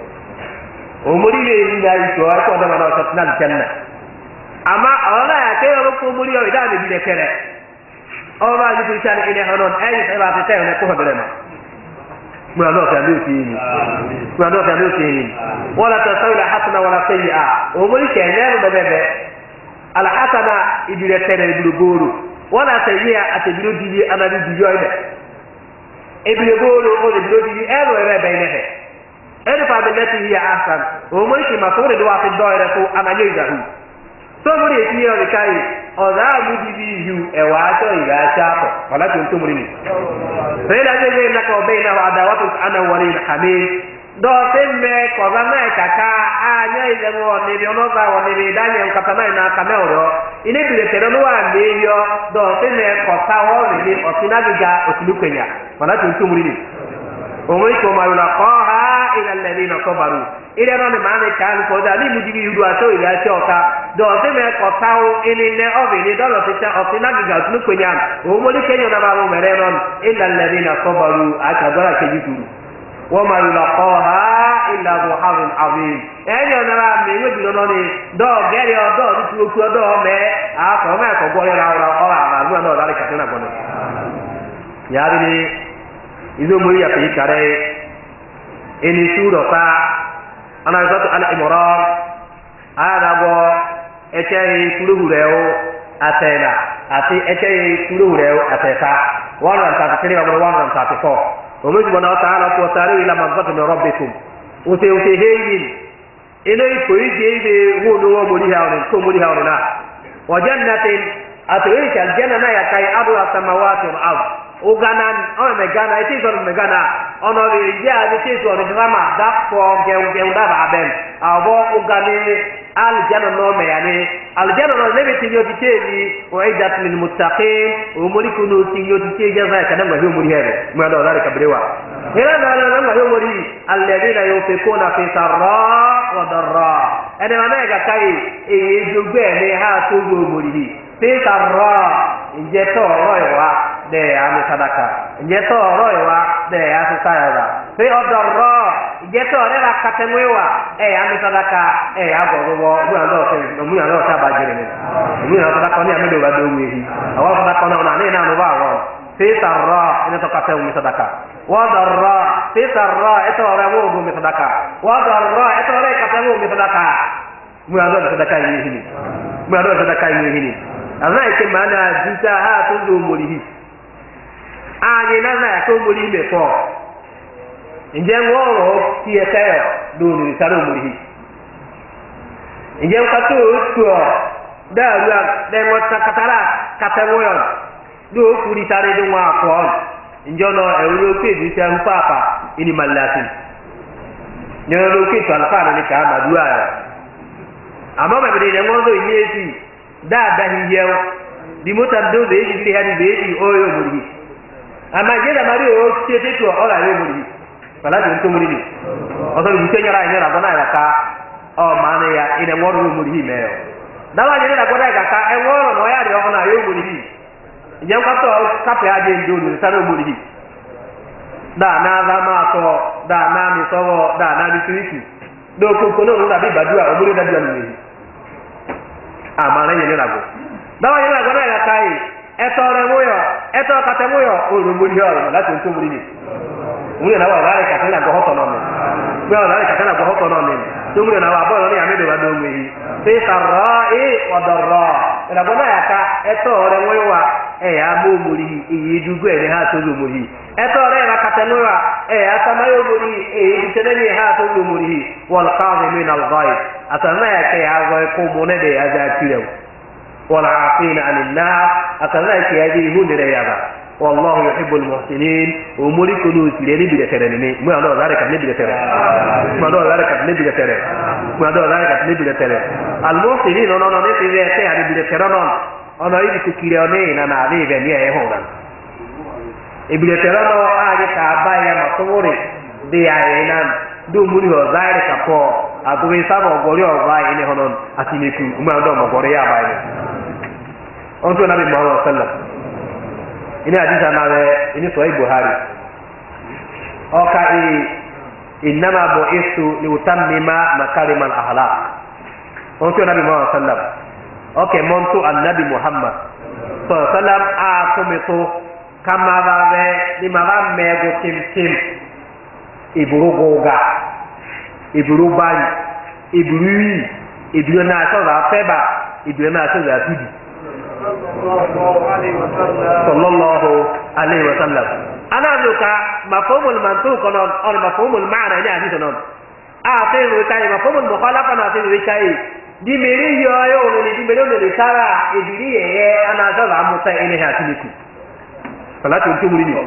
o muri le ni da to ko da ma do satnal janna ama ona ya ke ro ko muri yo da ne bi de tere o ba ji to jare ne hanon ai sai ba te ne ko hodere ma mu ando ta lu ti ni mu ando ta lu ti ni wala tasawla hasana wala sayyi'a o muri ke ne ro bebe al hasana ibire tere ibire goro wala sayyi'a atibiro dibi anadi dijo ide ibire goro o ibire dibi ero ere be ne he ero fa billati hiya ahsan o muri ki masore do wa fi doire ko ananye izahu so muri e tiyo ri kai o da mu dibi hu e wa to ira chapo wala to to muri ni sai la je na ko be na wa dawatu ana wali hamid do temme ko ba na kaka anya ile mo ni bi ono ba woni bi danye nkata na na ka me oro ine bi le tero no wa me yo do temme ko ta ho ni o sinagiga o tilukwenya wala to to muri ni o mo ko ma yula qaha ila alladhina sabaru ile ro ni ma ne kan ko da ni mujibi yudu aso ile ati ota do temme ko ta ho ini ne o bi ni do lo ti ta o sinagiga o tilukwenya o mo ni kenyo na ba mo mere non ila alladhina sabaru aka dora ke jituru وما يلقاها إلا ذو حظ عظيم ẹni ọ̀nà ra mi ìwé jùlọ náà ni dọ́ọ̀ gẹ́rì ọ̀dọ́ nítorí okú ọdọ́ ọmọ ẹ̀ àkọ́ ọmọ ẹ̀kọ́ gbọ́ yẹra ọ̀rọ̀ ọ̀rọ̀ àmàlú ẹ̀ náà lárí kàtí náà gbọ́nà. yàrá ni ìlú omori yàtọ̀ yìí kàrẹ́ ẹni tú dọ̀ta ọ̀nà ìsọ́tò alìmọ̀rọ̀ àyàdàgbọ́ ẹ̀kẹ́ yìí kúrúhù rẹ̀ ó àtẹ̀là àti ẹ̀kẹ́ yìí kúrúhù rẹ̀ ó àtẹ̀ta one hundred thirty three ọmọ one hundred thirty four. ومن سبحانه وتعالى وتعالى إلى منظة من ربكم وتهيين إليه كويجي هو نوع مريها ونكو مريها وننا وجنة أتويك الجنة يكاي أبو السماوات والأرض وغانا أو مغانا إتيسون مغانا أنا رجع إتيسون رجما دافو جيو جيو دافع بين أبو وغاني الجنة نوم يعني الجنة نوم نبي تيجي تيجي وعدت للمتقين وملكنا تيجي تيجي جزاء كلام ما هو مريها ما هذا ذلك بريوا هنا هذا ما هو مري الذين ينفقون في سراء وضراء أنا ما نيجا كاي يجوبني ها تقول مري في سراء جتوا رأيوا ده أنا صدقة جتوا رأيوا ده أنا سايرا في الضراء جتوا رأي كتموا إيه أنا صدقة إيه أبغى هو أنا ده مو أنا ده باجرين مو أنا صدقة أنا أمي ده بدومي أول صدقة أنا أنا نينا نبغى في سراء إن تقتلوا من صدقة وضراء في سراء إتورموا من صدقة وضراء إتوري كتموا من صدقة مو أنا ده صدقة يهيني مو أنا ده صدقة يهيني أنا إكمل أنا جزء ها تنزل مريه أنا نزل تنزل مفهوم ǹjẹ́ wọ́n rọ̀ sí ẹ̀ka ẹ̀ lónìí ìsáré òmùrìhì ǹjẹ́ wọ́n kàtó oṣù ọ̀ dáàrú à lẹ́mọ̀ kàtàrà kàtàwọ́yọ̀ ló kúri sáré ní wọn àkọ́ ọ̀ ǹjẹ́ ọ̀nà ẹ̀rọ ló pè ní sẹ́ń pàpà ìní màlẹ́sì ǹjẹ́ ló pè tó àlùfáà ní ká màdúrà rẹ̀ àmọ́ bàbá ìdè wọ́n lò ní èsì dáadáa yíyẹ ọ́ bí mọ́tà dó bèèjì bí hẹ́ni bèèjì ọ̀yọ́ òmùrìhì àmà ìjẹ́ dàmárì ò ṣe tètò ọ̀rọ̀ àyè òmùrìhì wala jin to muri ni o so bi tenya ra ni ra bona ra ka o mane ya ine woro muri hi me da wa ni ra goda ga ka e woro no ya ri o na yo muri hi je ka to ka pe aje ndo ni sa ro muri hi da na za ma to da na mi so da na bi twiki do ko ko no ra bi badua o muri da bi ni amana ni ra go da wa ni ra goda ga kai e to re mo yo e to ka te mo yo o ro muri ho la to muri ni mune na wa wale katena go hoto no me we wale katena go hoto no me tumune na wa boyo ni amedo ba do we fi sarai wa darra ila bona yaka eto re wewa e ya mo muri e jugu e ha to do muri eto re na katena wa e atama yo muri e bitene ni ha to do muri wal qazimin al ghaib atama yake ya go ko mone de ya ja tirew wal afina anil nas atama yake ya ji hunde ya ba والله يحب المحسنين وملك نوس لين بيترنني ما دو ذلك نبي بيترن ما دو ذلك نبي بيترن ما دو ذلك نبي بيترن المحسنين نو نو نبي بيترن يعني بيترن انا يدي كيروني انا نبي غني هي هون ibile terano aje ka abaya masowore de ayenan do muri ho zaire kapo agobe sabo gori o vai ile honon atiniku umma do mo gori ya bai onto nabi muhammad sallallahu ina hadisa nawe ini sahih buhari oka i innama bu'istu liutammima makarimal akhlaq onto nabi muhammad sallallahu okay monto annabi muhammad sallallahu alaihi wasallam a komito kama vawe ni mava mego tim tim iburu goga iburu bani iburu iburu na so za feba iburu na so za tudi sallallahu alaihi wasallam ana luka mafhumul mantuq non or mafhumul ma'na ni hadith non a te ro kai mafhumul mukhalafa na te ro kai di meri yo yo ni di meri ni sara ibiri ye ana so za musa ile ha tiliku salatu tumuri ni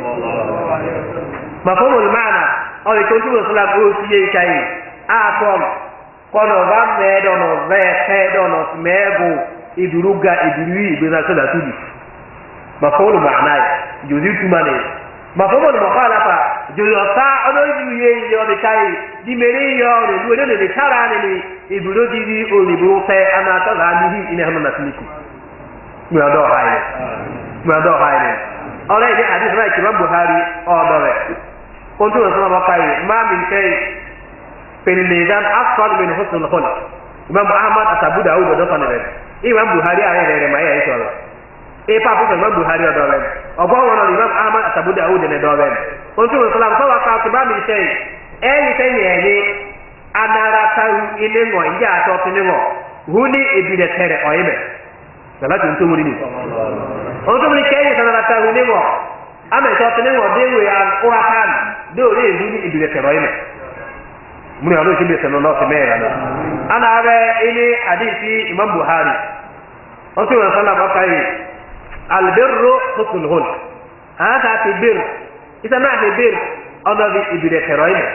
mafhumul ma'na or ko tu sallam o ti ye kai a kom kono va me do no ve te do no mego iduruga iduri ibina sada tudi mafhumul ma'na juzi tumane mafhumul mukhalafa juzi sa ono yuye yo de kai di meri yo de duwe de de tara ni iburo di di o ni buru te ana ta la ni ine hanu na tiniku mu ado haile mu ado haile ore de hadith right Imam Buhari o dore kontu so ma kai ma min kai pelidan afdal min husnul khuluq Imam Ahmad Abu Dawud do fanere Imam Buhari ayere re ma ya isoro e pa bu Imam Buhari o dore ogo wono Imam Ahmad Abu Dawud ne dore kontu so la so wa ka ti ba min kai e ni kai ni anara tahu ile ngo nja to tingo huni ebile tere oibe salatu ntumuri ni onto muri keye sanara tahu ningo ame to tingo dewe ya urakan do re huni ebile tere oibe muri alo shibe sano no te mera na ana ave ile hadisi Imam Buhari onto wa sallallahu alaihi albirru husnul khulq hada tibir isa ma tibir ona bi ebile tere oibe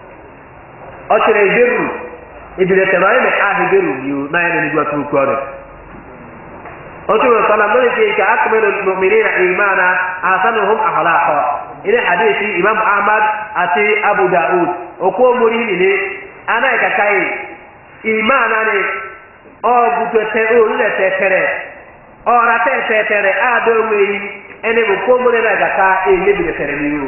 ọchịrị iberu ibiletara ime ahịberu yiwu na ya na-enigwa tupu ọrụ otu wa sallam dole ke ka akmalu mu'minina imana asanuhum akhlaqa ile hadisi Imam Ahmad ati Abu Daud okwo muri ni ana ka kai imana ne o gutete o le tetere o ra tetere ado weyi ene bo ko muri na ka ka e le biletere ni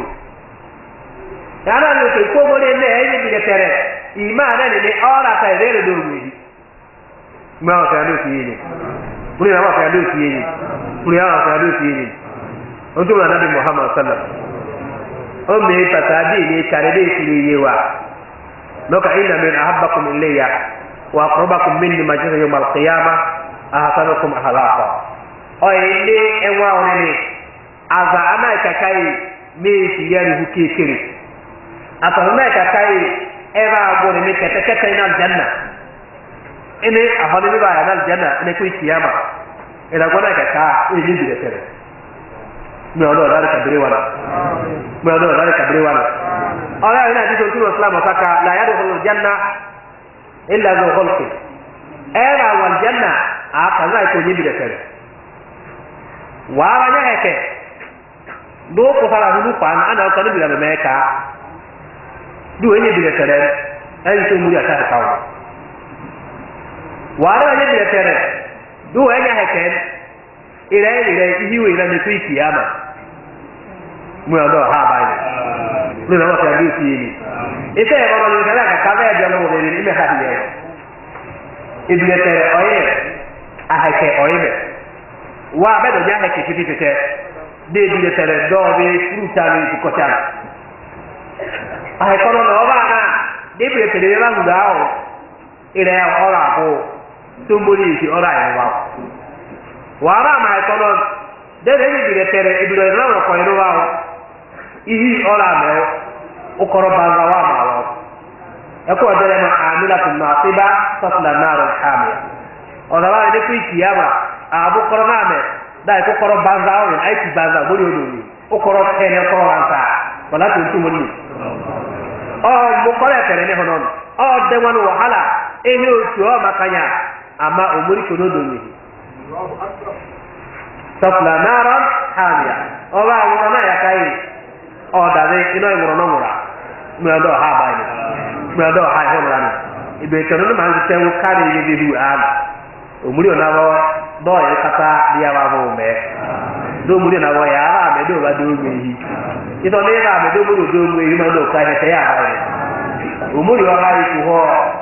yana no ke ko bole ne e bi tere imana ne ne ora ta ere do mi ma ta do ti ni muri na ma ta do ti ni muri na ta do ti ni o to na nabi Muhammad sallallahu o me ta ta di ni kare de ti ni wa no ka inna min ahabbakum ilayya wa aqrabakum minni majra yawm al-qiyamah ahsanukum akhlaqa o ile enwa oni aza ana ka kai me ti yari hukekere atahuma ka kai eba agore ne kete kete na janna ene ahole ni ba na janna ne ku kiyama ila gona ka ka e ni dire tere me odo dare ka dire wala me odo dare ka dire wala ala ina di to tuno islam saka la yadkhulu janna illa zu khulqi era wal janna aka za ko ni dire tere wara nya heke do ko sala hulu pan ana ko ni dire me ka du enye bi tere en so muri ata kawo wara enye bi tere du enye heken ire ire ihiwe ire ne tuiki ama mu ado ha ba ni ni na ta du ti ni ite e ba ni kala ka ka be je lo ni ni me ha ni e bi tere oye a heke oye wa be do ja heke ti ti te de bi tere do be fruta ni ko ta ai kono no ba na de bi tere ba nda o ire ora ko tumbuli ti ora ya wa wara ma kono de de bi tere e bi ro ko ro wa ihi ora me o koro ba wa ma wa e ko de ma amila kun nasiba tasla nar al hamiya o da ba de ku kiyama abu koro na me dai ko koro ba za o ai ti ba za bo ro ni o koro tere ko wa sa wala tu tumuli o mo kore tere ne honon o de wanu wahala ehi otu o makanya ama omuri ko no do ni tasla naran hamiya o ba wo na ya kai o da de ino ngoro no ngora mu ado ha ba ni mu ado ha ho la ni ibe to no man se wo kare ni bi hu a omuri ona bo do e kata dia ba bo me do muri na bo ya ba me do ba do me hi ito le ba me do muri do me hi ma do ka he te ya ba ni omuri o ha iku ho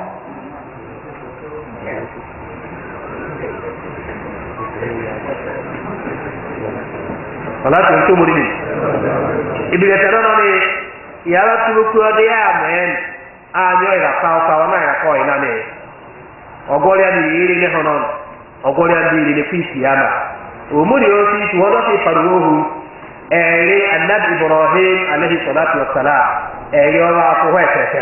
wala tun to muri ni ibi ga tara no ni ya la tu ku de ya men a nyo ira pa pa na ya ko ina ni ogori ani iri ni hono ogori ani iri ni fisi yana umuri o si tu hono ti paruhu eri annabi ibrahim alayhi salatu wassalam eri o wa ko he tete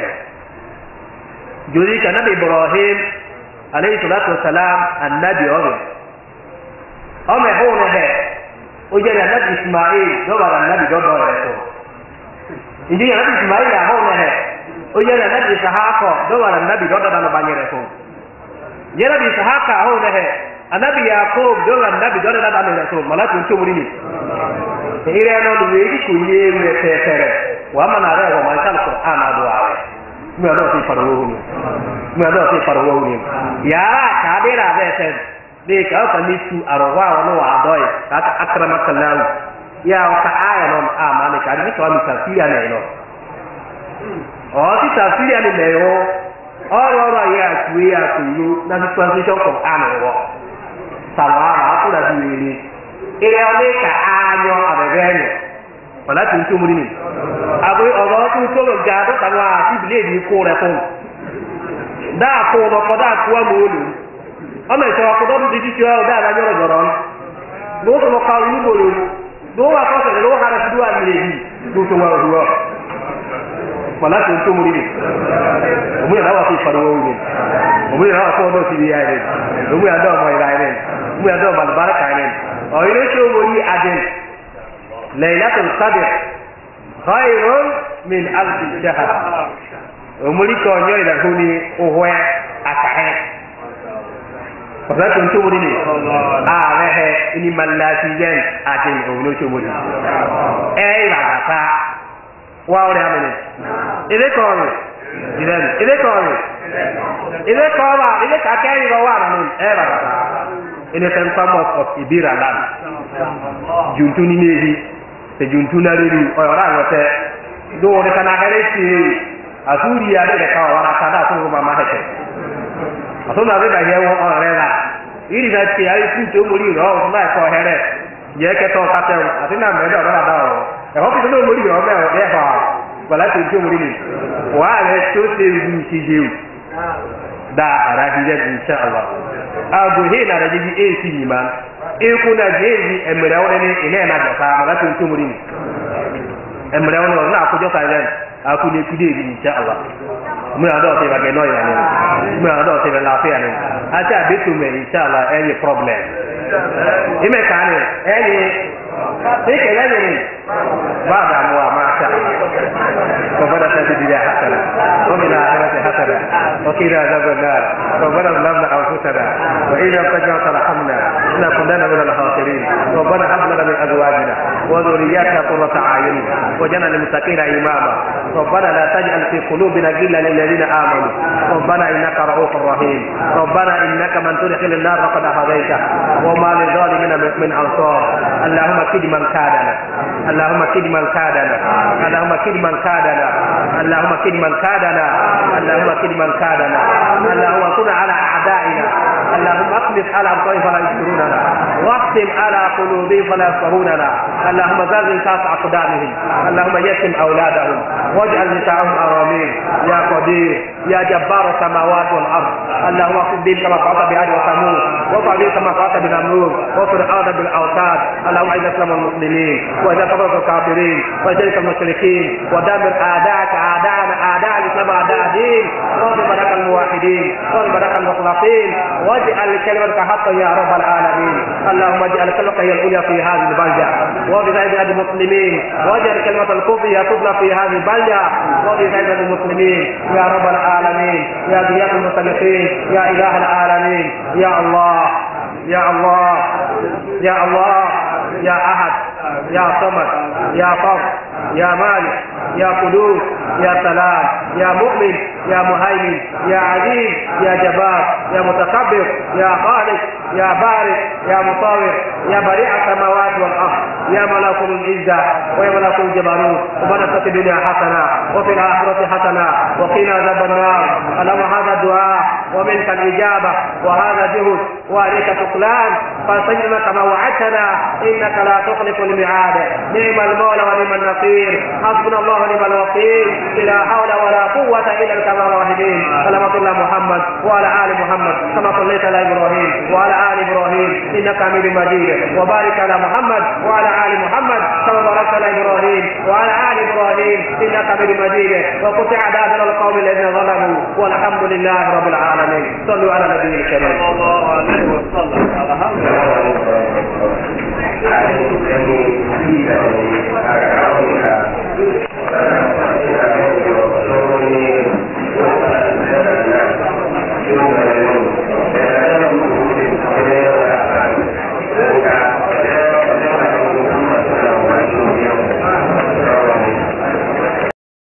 jodi ka nabi ibrahim alayhi salatu wassalam annabi o o me ho ne he o je annabi ismail do ba annabi do do re to inji annabi ismail ya ho ne he o je annabi ishaq do ba annabi do do da no banyere to je annabi ishaq ho ne he annabi yaqub do ba annabi do do da no re to malatu nto muri ni ire no do we ku ye we tetere wa mana re wa man sal qur'an adu awe mi ado ti faru ni mi ado ti faru ni ya ka de ra be te de ka ka ni tu arwa wa no wa doy ka akramaka allah ya ka aya non amane ka ni ko mi tafsira ne no o ti tafsira ne le o oro oro ya ku ya ku yu na ti translation ko anu wo sawa ma ku da bi ni ire o le ka anyo abebe ni wala tun tu muri ni abu oro ku to lo ga do ta wa ti bile ni ko re ko da ko no ko da ku wa mo lu o me so ko do di ti jo da da joro joro no ko ka ni mo lu do wa ko se lo ha ra du wa ni ni du to wa du wa wala tun tu muri ni o mu ya wa ti faru wo ni o mu ya wa ko do ti bi ya ni o mu ya do mo ira ni o mu ya do mal baraka ni o ile so muri aden laylatul qadr khairun min alf shahr o muri ko nyoy da huni o hwe akahe wala tun tu muri ni a le he ni malati jen aden o no so muri e la ta wa ore amene ile ko ni ile ile ko ni ile ko ba ile ka ke ni wa na ni e la ta ile tan famous of ibira land juntu ni nehi te juntu na riru o ora ngote do de kana gare ti asuri ya de ka wa ka da so ba ma heke aso na be da ye wo o re la iri na ti ai fu to mori ro o na ko here ye ke to ka te ati na me do da da o e ho bi do mori ro me o de ba wala ti to mori ni wa le to te ru ti je da ara hi je insha Allah abu he na da ji e si ni man e ko na je ni emre o ni ine na jo ka wala ti to mori ni emre o na ko jo ka ile aku ni ku de insha Allah mu ado te ba ge no ya ni mu ado te ba la fe ya ni acha be to me insha Allah any problem ime ka ni any e ke ya ni ba da mu ma sha ربنا لا تزغ حسنا ومن الآخرة حسنا وقنا عذاب النار ربنا ظلمنا أنفسنا وإن لم تغفر ترحمنا لنكونن من الخاسرين ربنا هب لنا من أزواجنا وذرياتنا قرة أعين واجعلنا للمتقين إماما ربنا لا تجعل في قلوبنا غلا للذين آمنوا ربنا إنك رؤوف رحيم ربنا إنك من تدخل النار فقد هديته وما للظالمين من أنصار اللهم كد من كادنا اللهم كد من كادنا اللهم كد من كادنا اللهم كد من كادنا اللهم كد من كادنا اللهم كن على أعدائنا اللهم اقلب على أبطال فلا يشكروننا واختم على قلوبهم فلا يفقهوننا اللهم زلزل كاف أقدامهم اللهم يتم أولادهم واجعل نساءهم أرامين يا قدير يا جبار السماوات والأرض اللهم اقم بهم كما فعلت بعاد وثمود وفعل بهم كما فعلت بنمرود وفرعون بالأوتاد اللهم اعز الإسلام والمسلمين واذل كفرة الكافرين وشرك المشركين ودمر أعداءك أعداءنا أعداء الإسلام أعداء الدين واغفر لك الموحدين واغفر لك المخلصين واجعل كلمتك حقا يا رب العالمين اللهم اجعل كلمتك هي العليا في هذه البلدة وبسائر المسلمين واجعل كلمة الكفر هي تبلى في هذه البلدة وبسائر المسلمين يا رب العالمين يا ضياء المسلمين يا إله العالمين يا الله يا الله يا الله يا أحد يا صمد يا فرد يا مالك يا قدوس يا سلام يا مؤمن يا مهيمن يا عزيز يا جبار يا متكبر يا خالق يا بارئ يا مصور يا بريء السماوات والارض يا ملك العزه ويا ملك الجبروت ربنا في الدنيا حسنه وفي الاخره حسنه وقنا عذاب النار. اللهم هذا الدعاء ومنك الاجابه وهذا جهد وعليك تقلان فاستجبنا كما وعدتنا انك لا تخلف الميعاد. نعم المولى ونعم النصير حسبنا الله ونعم الوكيل لا حول ولا قوه الا بك الراحمين. اللهم صل على محمد وعلى ال محمد كما صليت على ابراهيم وعلى ال ابراهيم انك حميد مجيد وبارك على محمد وعلى ال محمد كما باركت على ابراهيم وعلى ال ابراهيم انك حميد مجيد وقطع دابر القوم الذين ظلموا والحمد لله رب العالمين. صلوا على النبي الكريم صلى الله عليه وسلم. الحمد لله.